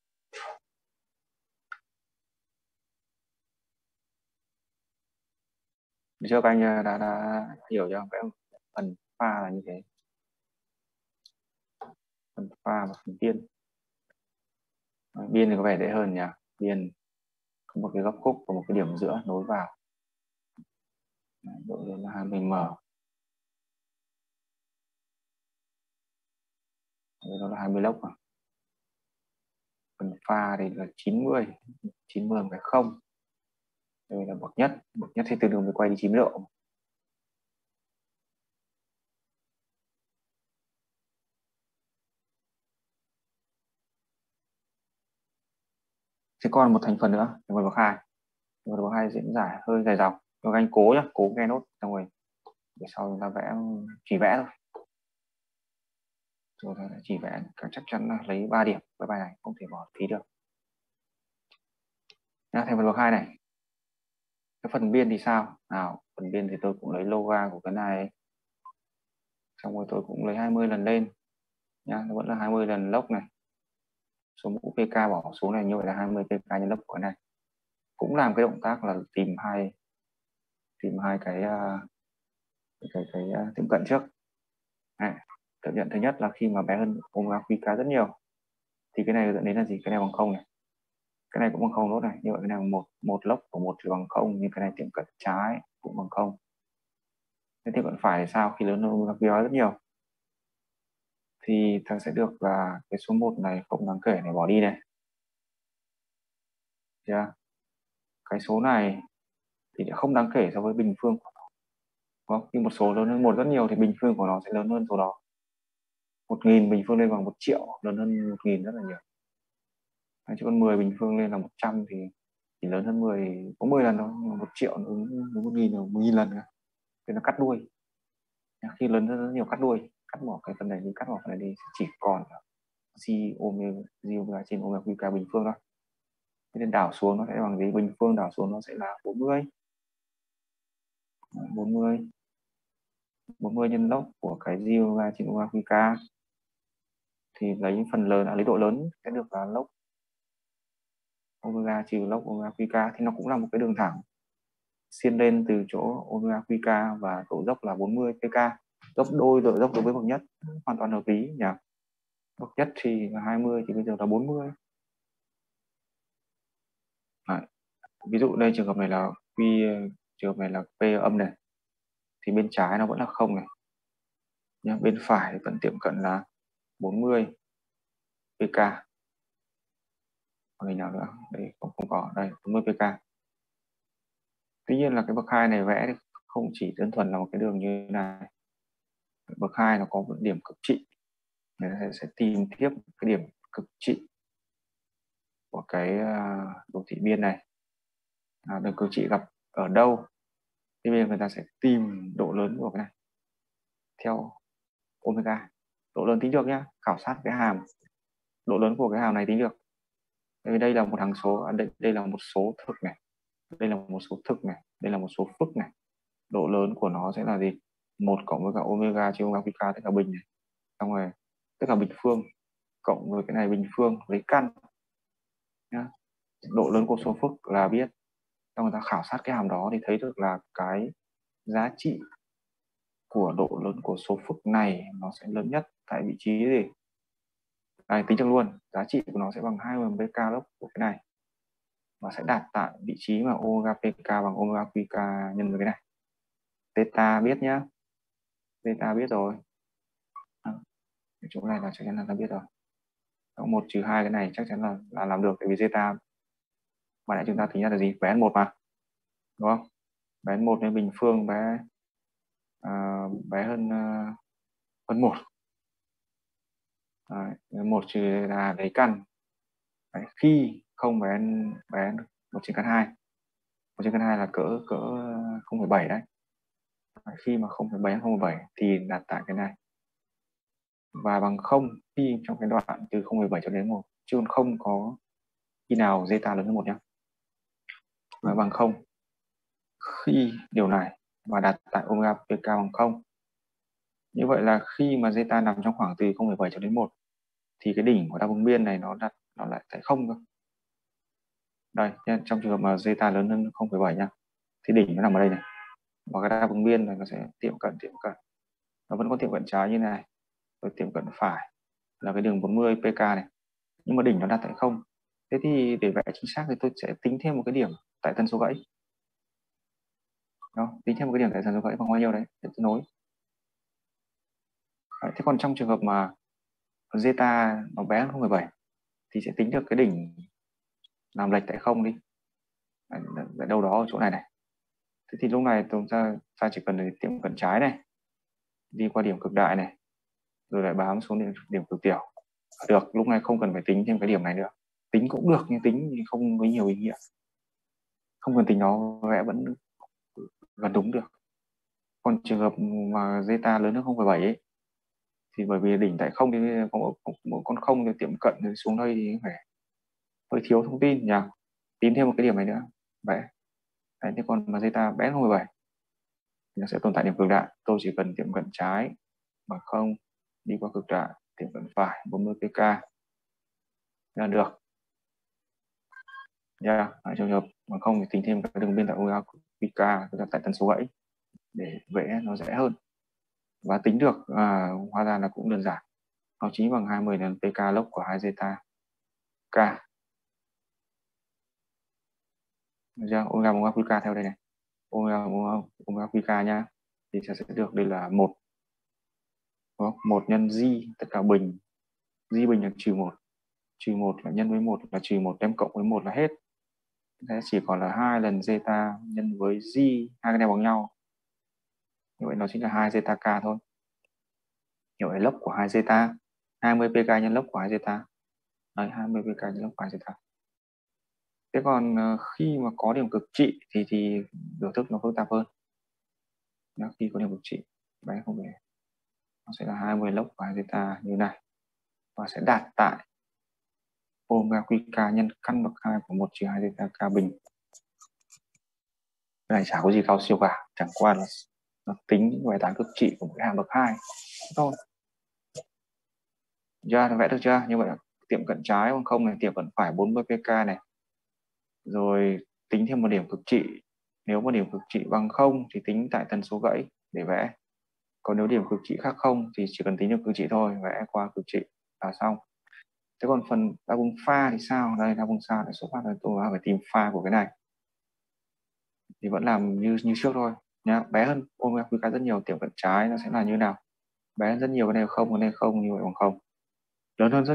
Được chưa các anh? Đã hiểu chưa? Cái phần pha là như thế, phần pha và phần biên. Biên thì có vẻ dễ hơn nhỉ. Biên có một cái góc khúc và một cái điểm giữa nối vào, độ lớn là 20m, đó là 20 lốc mà. Phần pha thì là 90 cái 0. Đây là bậc nhất thì tương đương với quay đi 90 độ. Thế còn một thành phần nữa, thành phần bậc 2. Thành phần bậc 2 diễn giải hơi dài dòng. Rồi anh cố nhá, cố nghe nốt xong rồi để sau chúng ta vẽ, chỉ vẽ thôi. Rồi ta chỉ vẽ, chắc chắn là lấy 3 điểm với bài này, không thể bỏ phí được. Nha, thành phần bậc 2 này. Cái phần biên thì sao? Nào, phần biên thì tôi cũng lấy loga của cái này. Xong rồi tôi cũng lấy 20 lần lên. Nha, nó vẫn là 20 lần log này. Số mũ PK bỏ số này như vậy là 20 PK nhân log của cái này. Cũng làm cái động tác là tìm hai cái tiệm cận trước. Này, cảm nhận thứ nhất là khi mà bé hơn omega QK rất nhiều thì cái này dẫn đến là gì? Cái này bằng 0 này, cái này cũng bằng 0 nốt này, như vậy cái này một log của 1 thì bằng 0, nhưng cái này tiệm cận trái cũng bằng 0. Thế tiệm cận phải thì sao? Khi lớn hơn omega QK rất nhiều thì ta sẽ được là cái số 1 này không đáng kể này bỏ đi này. Yeah. Cái số này thì lại không đáng kể so với bình phương của nó. Đúng không? Khi một số lớn hơn 1 rất nhiều thì bình phương của nó sẽ lớn hơn số đó. 1000 bình phương lên bằng 1 triệu, lớn hơn 1000 rất là nhiều. Chứ còn 10 bình phương lên là 100 thì chỉ lớn hơn 10, có 10 lần thôi, 1 triệu ứng 1000 là 1000 lần nữa. Thì nó cắt đuôi. Khi lớn hơn rất nhiều cắt đuôi, cắt bỏ cái phần này đi, cắt bỏ phần này đi, chỉ còn G omega trên omega QK bình phương thôi. Thế nên đảo xuống nó sẽ bằng gì? Bình phương đảo xuống nó sẽ là 40. 40 nhân log của cái G omega trên omega QK thì lấy phần lớn, lấy độ lớn sẽ được là log omega trừ log omega QK, thì nó cũng là một cái đường thẳng xiên lên từ chỗ omega QK và độ dốc là 40 pk, dốc đôi độ dốc đối với bậc nhất, hoàn toàn hợp lý nhỉ. Bậc nhất thì là 20 thì bây giờ là 40. Đấy. Ví dụ đây trường hợp này là trường hợp này là P âm này thì bên trái nó vẫn là 0 này nhá, bên phải thì vẫn tiệm cận là 40 pk. Hình nào nữa đây, không có đây 40 pk. Tuy nhiên là cái bậc 2 này vẽ thì không chỉ đơn thuần là một cái đường như thế này. Bậc 2 nó có một điểm cực trị, người ta sẽ tìm tiếp cái điểm cực trị của cái đồ thị biên này. Đường cực trị gặp ở đâu thì bây giờ người ta sẽ tìm độ lớn của cái này theo omega. Độ lớn tính được nhá, khảo sát cái hàm, độ lớn của cái hàm này tính được. Bởi vì đây là một hằng số, đây là một số thực này, đây là một số thực này, đây là một số phức này. Độ lớn của nó sẽ là gì? 1 cộng với cả omega trên omega QK tất cả bình này, xong rồi tất cả bình phương cộng với cái này bình phương lấy căn nhá. Độ lớn của số phức là biết, xong người ta khảo sát cái hàm đó thì thấy được là cái giá trị của độ lớn của số phức này nó sẽ lớn nhất tại vị trí gì? Đây, tính được luôn, giá trị của nó sẽ bằng 20 pk log của cái này và sẽ đạt tại vị trí mà omega pk bằng omega qk nhân với cái này. Theta biết nhá, theta biết rồi. Cái chỗ này là chắc chắn là ta biết rồi. 1 trừ 2 cái này chắc chắn là làm được, tại vì zeta mà nãy chúng ta tính ra là gì? Bé hơn 1 mà, đúng không? Bé hơn 1 nên bình phương bé hơn hơn 1. 1 trừ là lấy căn. Đấy, khi không bé 1 trên căn 2. 1 trên căn 2 là cỡ 0,7 đấy. Khi mà 0,7 0,7 thì đạt tại cái này. Và bằng 0 khi trong cái đoạn từ 0,7 cho đến 1, chứ còn không có khi nào zeta lớn hơn 1 nhé. Và bằng 0 khi điều này và đặt tại omega pk bằng 0. Như vậy là khi mà zeta nằm trong khoảng từ 0,7 cho đến 1 thì cái đỉnh của đa vùng biên này nó lại tại 0 cơ. Đây, trong trường hợp mà zeta lớn hơn 0,7 nha, thì đỉnh nó nằm ở đây này. Và cái đa vùng biên này nó sẽ tiệm cận. Nó vẫn có tiệm cận trái như này. Rồi tiệm cận phải là cái đường 40 pk này. Nhưng mà đỉnh nó đặt tại 0. Thế thì để vẽ chính xác thì tôi sẽ tính thêm một cái điểm tại tần số gãy. Đó, tính thêm một cái điểm tại tần số gãy bằng bao nhiêu đấy, để tôi nối. Đấy, thế còn trong trường hợp mà zeta nó bé hơn 0,7 thì sẽ tính được cái đỉnh làm lệch tại 0 đi. Tại đâu đó ở chỗ này này. Thế thì lúc này chúng ta chỉ cần tiệm cận trái này, đi qua điểm cực đại này, rồi lại bám xuống điểm cực tiểu. Được, lúc này không cần phải tính thêm cái điểm này nữa. tính cũng được nhưng tính thì không có nhiều ý nghĩa, không cần tính nó vẽ vẫn gần đúng được. Còn trường hợp mà zeta lớn hơn 0,7 ấy, thì bởi vì đỉnh tại không thì một con không thì tiệm cận thì xuống đây thì phải hơi thiếu thông tin nhỉ. Tìm thêm một cái điểm này nữa vẽ. Đấy, thế còn mà zeta bé 0,7 thì nó sẽ tồn tại điểm cực đại. Tôi chỉ cần tiệm cận trái bằng không đi qua cực đại, tiệm cận phải 40 pk là được. Yeah. Trường hợp bằng không thì tính thêm cái đường biên tại omega pk tại tần số gãy để vẽ nó dễ hơn và tính được hóa ra là cũng đơn giản. Nó chính bằng 20 lần pk log của 2 zeta k. Omega bằng QK theo đây này, omega QK nhá, thì sẽ được đây là một nhân g tất cả bình, g bình là trừ một là nhân với một là trừ một đem cộng với một là hết, sẽ chỉ còn là 2 lần zeta nhân với g, hai cái này bằng nhau, như vậy nó chính là 2 zeta k thôi. Như vậy log của 2 zeta 20 pk nhân log của 2 zeta. Đấy, 20 pk nhân log của 2 zeta. Thế còn khi mà có điểm cực trị thì biểu thức nó phức tạp hơn. Khi có điểm cực trị bé không về, nó sẽ là 20 log của 2 zeta như này và sẽ đạt tại omega qk nhân căn bậc 2 của 1 trừ 2 zeta k bình. Cái này chả có gì cao siêu cả, chẳng qua là nó tính những bài toán cực trị của mỗi hàm bậc 2 thôi. Nó vẽ được chưa? Như vậy tiệm cận trái bằng không này, tiệm cận phải 40 pk này, rồi tính thêm một điểm cực trị. Nếu một điểm cực trị bằng 0 thì tính tại tần số gãy để vẽ. Còn nếu điểm cực trị khác 0 thì chỉ cần tính được cực trị thôi, vẽ qua cực trị là xong. Thế còn phần đa vùng pha thì sao? Đây, đa vùng pha để xuất phát là tôi phải tìm pha của cái này. Thì vẫn làm như trước thôi nhá. Bé hơn omega QK rất nhiều, tiệm cận trái nó sẽ là như nào? Bé hơn rất nhiều, cái này không, như vậy bằng không. Lớn hơn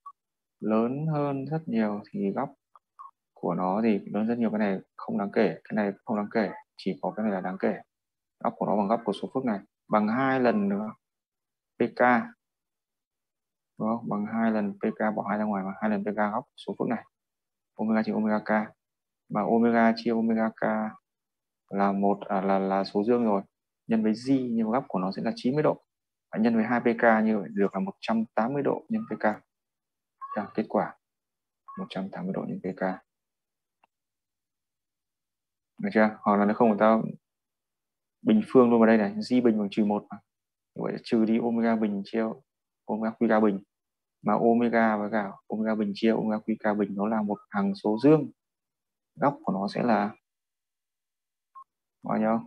rất nhiều thì góc của nó thì lớn rất nhiều, cái này không đáng kể, cái này không đáng kể, chỉ có cái này là đáng kể. Góc của nó bằng góc của số phức này, bằng 2 lần nữa pk, đúng không? Bằng 2 lần pk, bỏ 2 ra ngoài, bằng 2 lần pk góc số phức này, omega chia omega k, mà omega chia omega k là là số dương rồi, nhân với g, nhưng góc của nó sẽ là 90 độ, và nhân với 2 pk như vậy được là 180 độ nhân pk. Kết quả 180 độ nhân pk, được chưa? Hoặc là nếu không, người ta bình phương luôn vào đây này, g bình bằng trừ 1 mà. Như vậy trừ đi omega bình chia omega qk bình, mà omega với cả omega bình chia omega qk bình nó là một hằng số dương, góc của nó sẽ là bao nhiêu?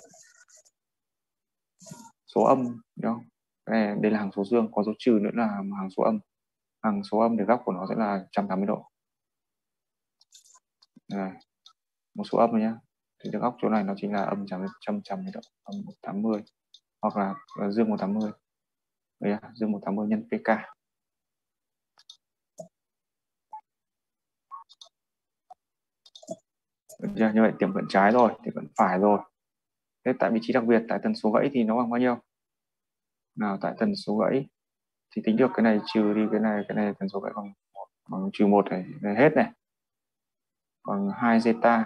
Số âm, đúng không? Đây là hằng số dương, có dấu trừ nữa là hằng số âm. Hằng số âm thì góc của nó sẽ là 180 độ. Đây, một số âm rồi nhá. Thì được góc chỗ này nó chính là âm 180 độ, âm 180, hoặc là dương 180. Đây là dương 180 nhân pk. Như vậy tiệm cận trái rồi, tiệm cận phải rồi. Thế tại vị trí đặc biệt, tại tần số gãy thì nó bằng bao nhiêu? Nào, tại tần số gãy thì tính được cái này trừ đi cái này tần số gãy bằng trừ 1 này hết này. Bằng 2 zeta.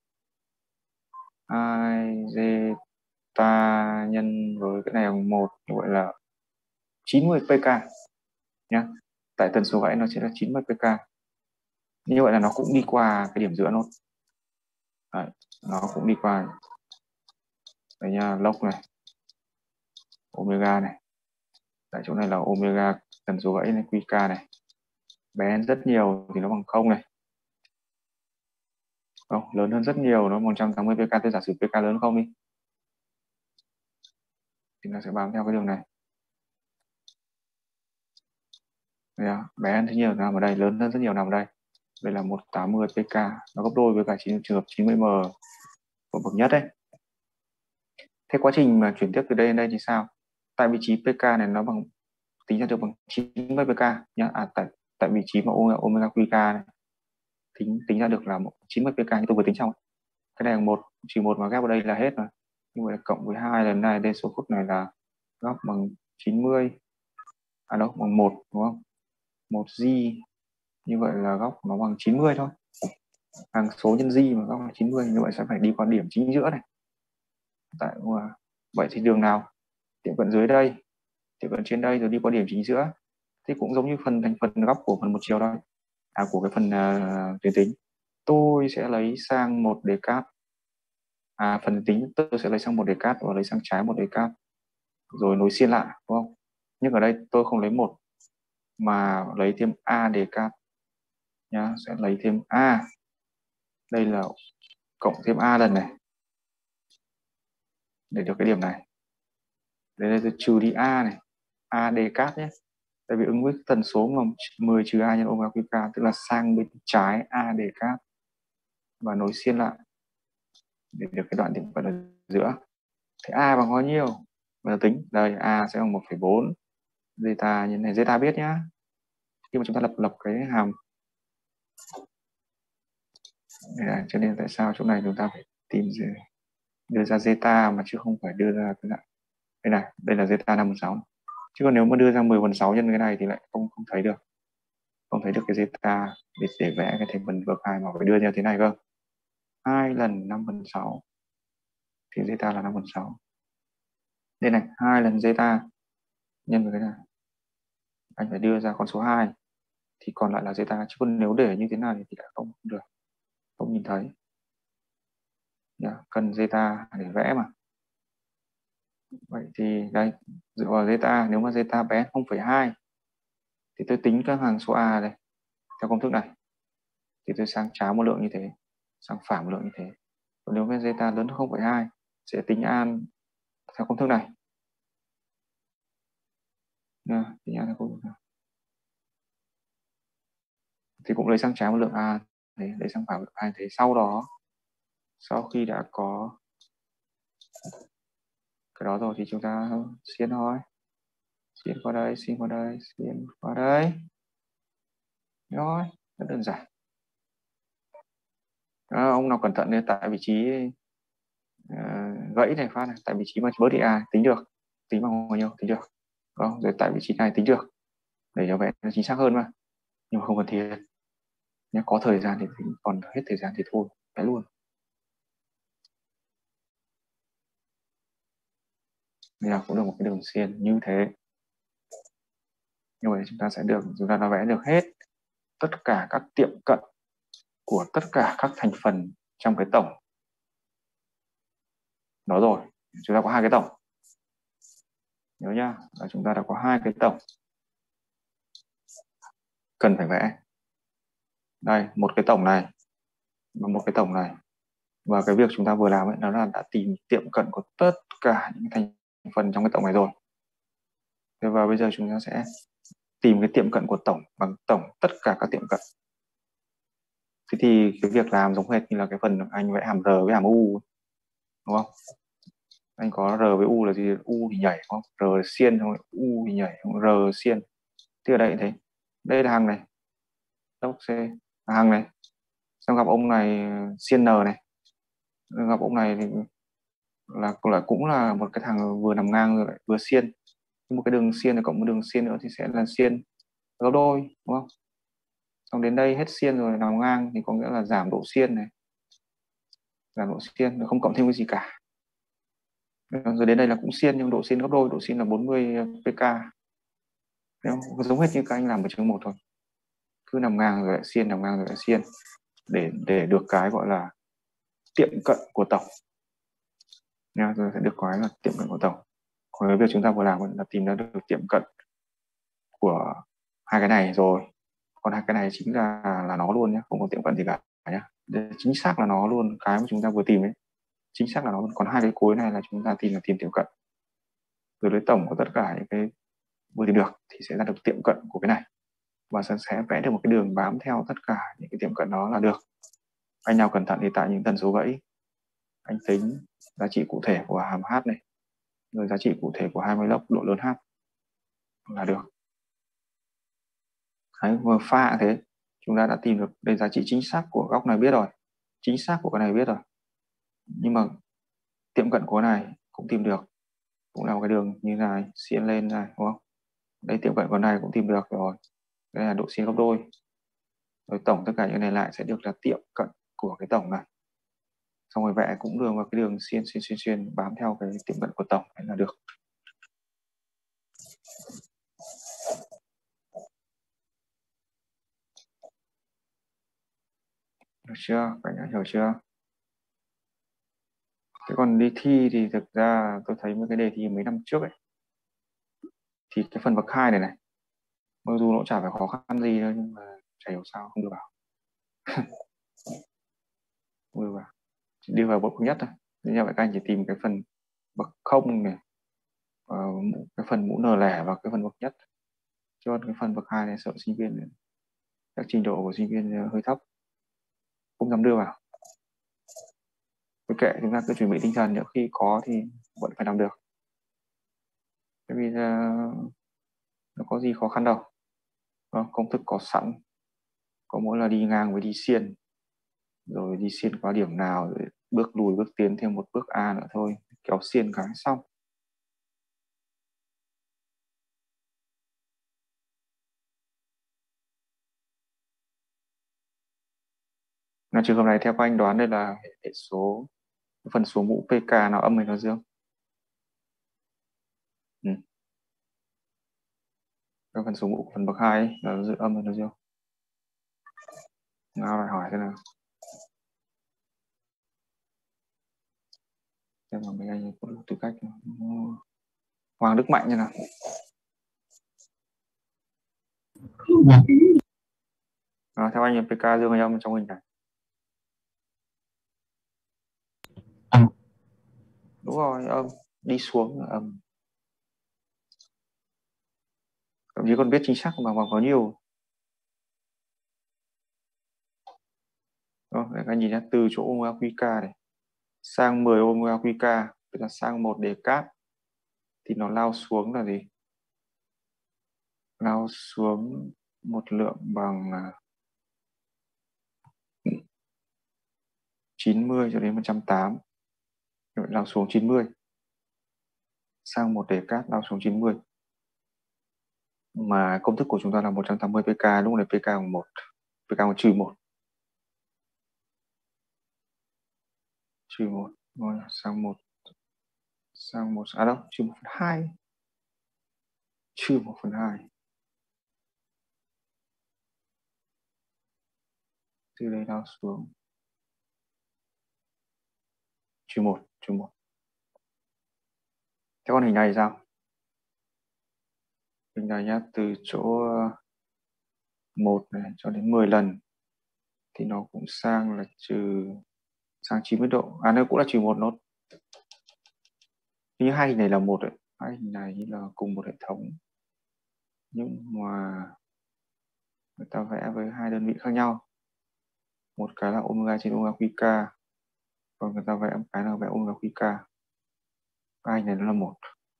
2 zeta nhân với cái này bằng 1, như vậy là 90 pk nhá. Tại tần số gãy nó sẽ là 90 pk. Như vậy là nó cũng đi qua cái điểm giữa nốt. Đấy, nó cũng đi qua đây nha, log này, omega này, tại chỗ này là omega tần số gãy này, qk này, bé hơn rất nhiều thì nó bằng 0 này, không, lớn hơn rất nhiều nó 180 pk. Tôi giả sử pk lớn hơn 0 đi thì nó sẽ bám theo cái đường này. Bé hơn rất nhiều nằm ở đây, lớn hơn rất nhiều nằm ở đây. Đây là 180 pk, nó gấp đôi với cả trường hợp 90m của bậc nhất đấy. Thế quá trình mà chuyển tiếp từ đây đến đây thì sao? Tại vị trí pk này nó bằng tính ra được bằng 90 pk nhá. Tại vị trí mà omega qk này tính ra được là 90 pk như tôi vừa tính xong. Cái này là 1 trừ 1 mà ghép vào đây là hết rồi. Như vậy cộng với 2 lần này, đây số phút này là góc bằng 90, đâu bằng 1, đúng không? 1 g Như vậy là góc nó bằng 90 thôi. Hằng số nhân di mà góc là 90, như vậy sẽ phải đi qua điểm chính giữa này. Vậy thì đường nào tiệm cận dưới đây, tiệm cận trên đây rồi đi qua điểm chính giữa, thì cũng giống như thành phần góc của phần một chiều thôi, của cái phần tuyến tính. Tôi sẽ lấy sang một decat, phần tính tôi sẽ lấy sang một decat và lấy sang trái một decat rồi nối xiên lại, đúng không? Nhưng ở đây tôi không lấy một mà lấy thêm a decat nhá, sẽ lấy thêm a, đây là cộng thêm a lần này để được cái điểm này. Đây tôi trừ đi a này, a decat nhé, tại vì ứng với tần số mà 10 trừ a nhân omega quy k, tức là sang bên trái a decat và nối xiên lại để được cái đoạn tiệm cận ở giữa. Thế a bằng bao nhiêu? Bây giờ tính đây, a sẽ bằng 1,4 zeta như này, zeta biết nhá, khi mà chúng ta lập cái hàm này, cho nên tại sao chỗ này chúng ta phải tìm đưa ra zeta mà chứ không phải đưa ra cái dạng đây này, đây là zeta 5/6, chứ còn nếu mà đưa ra 10/6 nhân cái này thì lại không thấy được, không thấy được cái zeta để vẽ cái thành phần vực 2 mà phải đưa ra thế này cơ. 2 lần 5/6 thì zeta là 5/6. Đây này, 2 lần zeta nhân với cái này, anh phải đưa ra con số 2 thì còn lại là zeta, chứ còn nếu để như thế này thì lại không được, không nhìn thấy. Cần zeta để vẽ mà. Vậy thì đây, dựa vào zeta, nếu mà zeta bé 0,2 thì tôi tính các hàng số a đây theo công thức này, thì tôi sang trái một lượng như thế, sang phải một lượng như thế. Còn nếu mà zeta lớn hơn 0,2 sẽ tính an theo công thức này. Tính an theo công thức này. Thì cũng lấy sang trái một lượng a, lấy sang phải một lượng a thế. Sau đó, sau khi đã có cái đó rồi thì chúng ta xiên thôi, xiên qua đây, xiên qua đây, xiên qua đây, rồi rất đơn giản. Ông nào cẩn thận nên tại vị trí gãy này phát này, tại vị trí mà bớt đi a tính được, tính bằng bao nhiêu tính được, không? Rồi tại vị trí này tính được để cho vẽ nó chính xác hơn mà, nhưng mà không cần thiết nhé. Có thời gian thì tính, còn hết thời gian thì thôi vẽ luôn. Bây giờ cũng được một cái đường xiên như thế, như vậy chúng ta sẽ được, chúng ta đã vẽ được hết tất cả các tiệm cận của tất cả các thành phần trong cái tổng đó rồi. Chúng ta có hai cái tổng, nhớ nhá, là chúng ta đã có hai cái tổng cần phải vẽ. Đây, một cái tổng này và một cái tổng này, và cái việc chúng ta vừa làm ấy, nó là đã tìm tiệm cận của tất cả những thành phần trong cái tổng này rồi. Thế và bây giờ chúng ta sẽ tìm cái tiệm cận của tổng bằng tổng tất cả các tiệm cận. Thế thì cái việc làm giống hệt như là cái phần anh vẽ hàm R với hàm U, đúng không? Anh có R với U là gì? U thì nhảy, đúng không? R xiên, không? U thì nhảy, không? R xiên. Thì ở đây thế, đây là hàng này, đốc C là hàng này, xong gặp ông này xiên N này, gặp ông này thì cũng là một cái thằng vừa nằm ngang rồi lại vừa xiên, một cái đường xiên này cộng một đường xiên nữa thì sẽ là xiên gấp đôi, đúng không? Xong đến đây hết xiên rồi nằm ngang thì có nghĩa là giảm độ xiên này, giảm độ xiên rồi không cộng thêm cái gì cả. Rồi đến đây là cũng xiên nhưng độ xiên gấp đôi, độ xiên là 40 pk. Giống hết như các anh làm ở chương 1 thôi, cứ nằm ngang rồi lại xiên, nằm ngang rồi lại xiên để được cái gọi là tiệm cận của tổng nha, rồi sẽ được cái là tiệm cận của tổng. Còn cái việc chúng ta vừa làm là tìm ra được tiệm cận của hai cái này rồi, còn hai cái này chính là nó luôn nhé, không có tiệm cận gì cả nhé, chính xác là nó luôn, cái mà chúng ta vừa tìm ấy chính xác là nó luôn. Còn hai cái cuối này là chúng ta tìm tiệm cận, rồi lấy tổng của tất cả những cái vừa tìm được thì sẽ ra được tiệm cận của cái này, và sẽ vẽ được một cái đường bám theo tất cả những cái tiệm cận đó là được. Anh nào cẩn thận thì tại những tần số gãy anh tính giá trị cụ thể của hàm h này, rồi giá trị cụ thể của 20 log độ lớn h là được. Đấy, vừa pha thế chúng ta đã tìm được đây, giá trị chính xác của góc này biết rồi, chính xác của cái này biết rồi, nhưng mà tiệm cận của này cũng tìm được, cũng là một cái đường như này xiên lên này, đúng không? Đây tiệm cận của này cũng tìm được rồi, đây là độ xiên gấp đôi, Rồi tổng tất cả những này lại sẽ được là tiệm cận của cái tổng này. Xong rồi vẽ cũng đường vào cái đường xuyên bám theo cái tiệm cận của tổng này là được. Được chưa? Các bạn hiểu chưa? Thế còn đi thi thì thực ra tôi thấy mấy cái đề thi mấy năm trước ấy, thì cái phần bậc 2 này mặc dù nó chả phải khó khăn gì đâu, nhưng mà chả hiểu sao không được vào. Không được vào. Chỉ đi vào bậc nhất thôi. Thế như vậy các anh chỉ tìm cái phần bậc 0 này, cái phần mũ n lẻ và cái phần bậc nhất. Cho cái phần bậc 2 này sợ sinh viên, các trình độ của sinh viên hơi thấp, không dám đưa vào. Cứ kệ, chúng ta cứ chuẩn bị tinh thần, nếu khi có thì vẫn phải làm được. Bởi vì nó có gì khó khăn đâu. Công thức có sẵn, có mỗi là đi ngang với đi xiên, rồi đi xiên qua điểm nào, rồi bước lùi bước tiến thêm một bước A nữa thôi, kéo xiên cái xong. Là trường hợp này theo các anh đoán đây là hệ số, phần số mũ PK nào âm hay nó dương? Cái phần số mũ của phần bậc 2 ấy, là nó âm hay nó dương? Nào lại hỏi thế nào. Xem mà mấy anh có đủ tư cách. Hoàng Đức Mạnh như nào? Theo anh PK dương hay âm trong hình này? Đúng rồi, âm. Đi xuống là âm. Thậm chí còn biết chính xác mà có nhiều. Để các anh nhìn nhé, từ chỗ omega QK này sang 10 omega QK, tức là sang 1 decat, thì nó lao xuống là gì? Lao xuống một lượng bằng 90 cho đến 180. Lao xuống 90. Sang 1 decat lao xuống 90. Mà công thức của chúng ta là 180 pk, lúc này pk bằng 1. Pk bằng trừ 1. Trừ 1. Rồi, sang 1. Sang 1. À đâu, trừ 1/2. Trừ 1/2. Từ đây lao xuống. Trừ 1. Trừ 1. Thế còn hình này sao? Hình này nhá, từ chỗ 1 này cho đến 10 lần thì nó cũng sang là sang 90 độ. À nó cũng là trừ 1 nốt. Như hai hình này là một đấy. Hai hình này là cùng một hệ thống. Nhưng mà người ta vẽ với hai đơn vị khác nhau. Một cái là omega trên omega QK. Còn người ta vẽ một cái là vẽ omega QK. Hai hình này nó là một.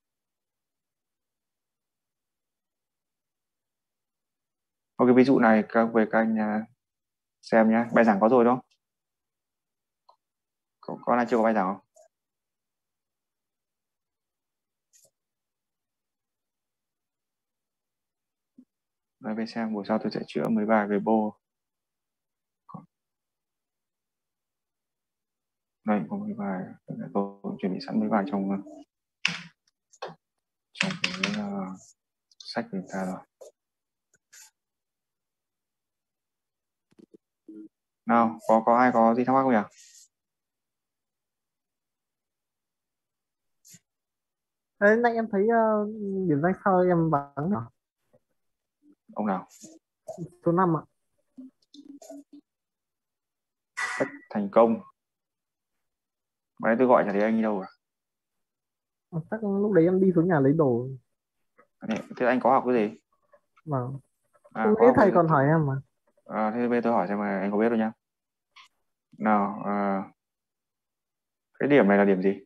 Ok, ví dụ này về các anh xem nhé. Bài giảng có rồi không? Có ai chưa có bài giảng không? Nói về xem, buổi sau tôi sẽ chữa mấy bài về bô. Đây có mấy bài, tôi chuẩn bị sẵn mấy bài trong cái sách của chúng ta rồi. Nào, có ai có gì thắc mắc không nhỉ? Đấy, nãy em thấy điểm danh sau em bắn à? Ông nào? Số 5 ạ. Cách thành công. Mà tôi gọi chả thấy anh đi đâu cả. Chắc lúc đấy em đi xuống nhà lấy đồ. Thế anh có học cái gì? Vâng. Có Thế học thầy cái còn hỏi em mà. Thế bây giờ tôi hỏi xem mà anh có biết đâu nhá. Nào, cái điểm này là điểm gì?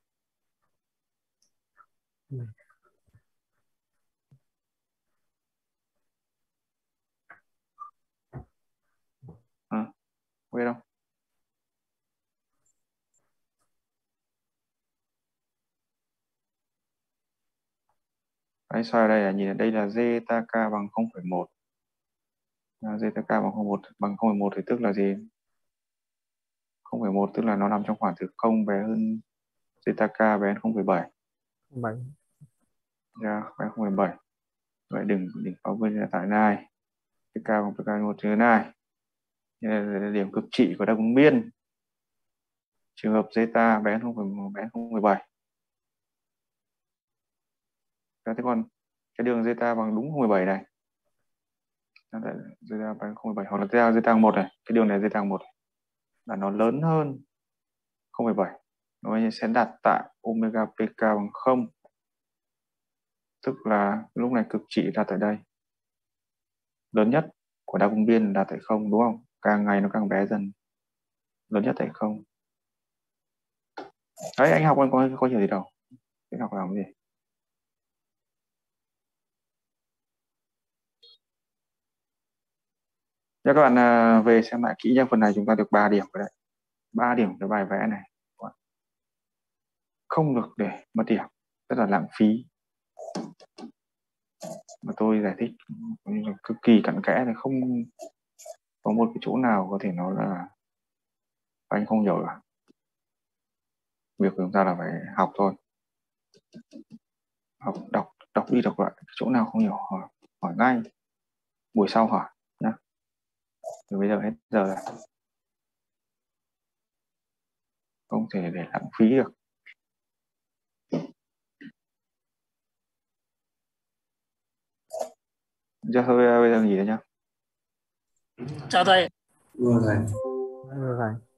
Không biết đâu. Đấy, soi ở đây là nhìn đây là zeta k bằng 0,1. zeta k bằng 0,1 bằng 0,1 thì tức là gì? 0,1 tức là nó nằm trong khoảng từ 0 bé hơn zeta k bé hơn 0,7. 7. Bé 0,7. Vậy đừng phá vân tại này. K bằng k 1 trừ này. Đây là điểm cực trị của đa ứng biên. Trường hợp zeta bé hơn 0,7. Thế còn cái đường zeta bằng đúng 0,7 này. Zeta bằng 0,7 hoặc là zeta bằng 1 này. Cái đường này zeta bằng 1 là nó lớn hơn 0,7. Nó sẽ đặt tại omega pk bằng 0. Tức là lúc này cực trị đặt tại đây. Lớn nhất của đa cung biên đặt tại 0 đúng không? Càng ngày nó càng bé dần. Lớn nhất tại 0. Đấy, anh học anh có hiểu gì đâu. Anh học làm cái gì? Nha các bạn về xem lại kỹ nha, phần này chúng ta được 3 điểm rồi đấy. 3 điểm cái bài vẽ này. Không được để mất điểm, rất là lãng phí. Mà tôi giải thích cực kỳ cặn kẽ thì không có một cái chỗ nào có thể nói là anh không hiểu cả. Việc của chúng ta là phải học thôi. Học, đọc đi đọc lại, chỗ nào không hiểu hỏi ngay. Buổi sau hỏi nhá. Từ bây giờ hết giờ rồi. Không thể để lãng phí được. Giờ thôi bây giờ nghỉ rồi nhá. Chào thầy. Rồi.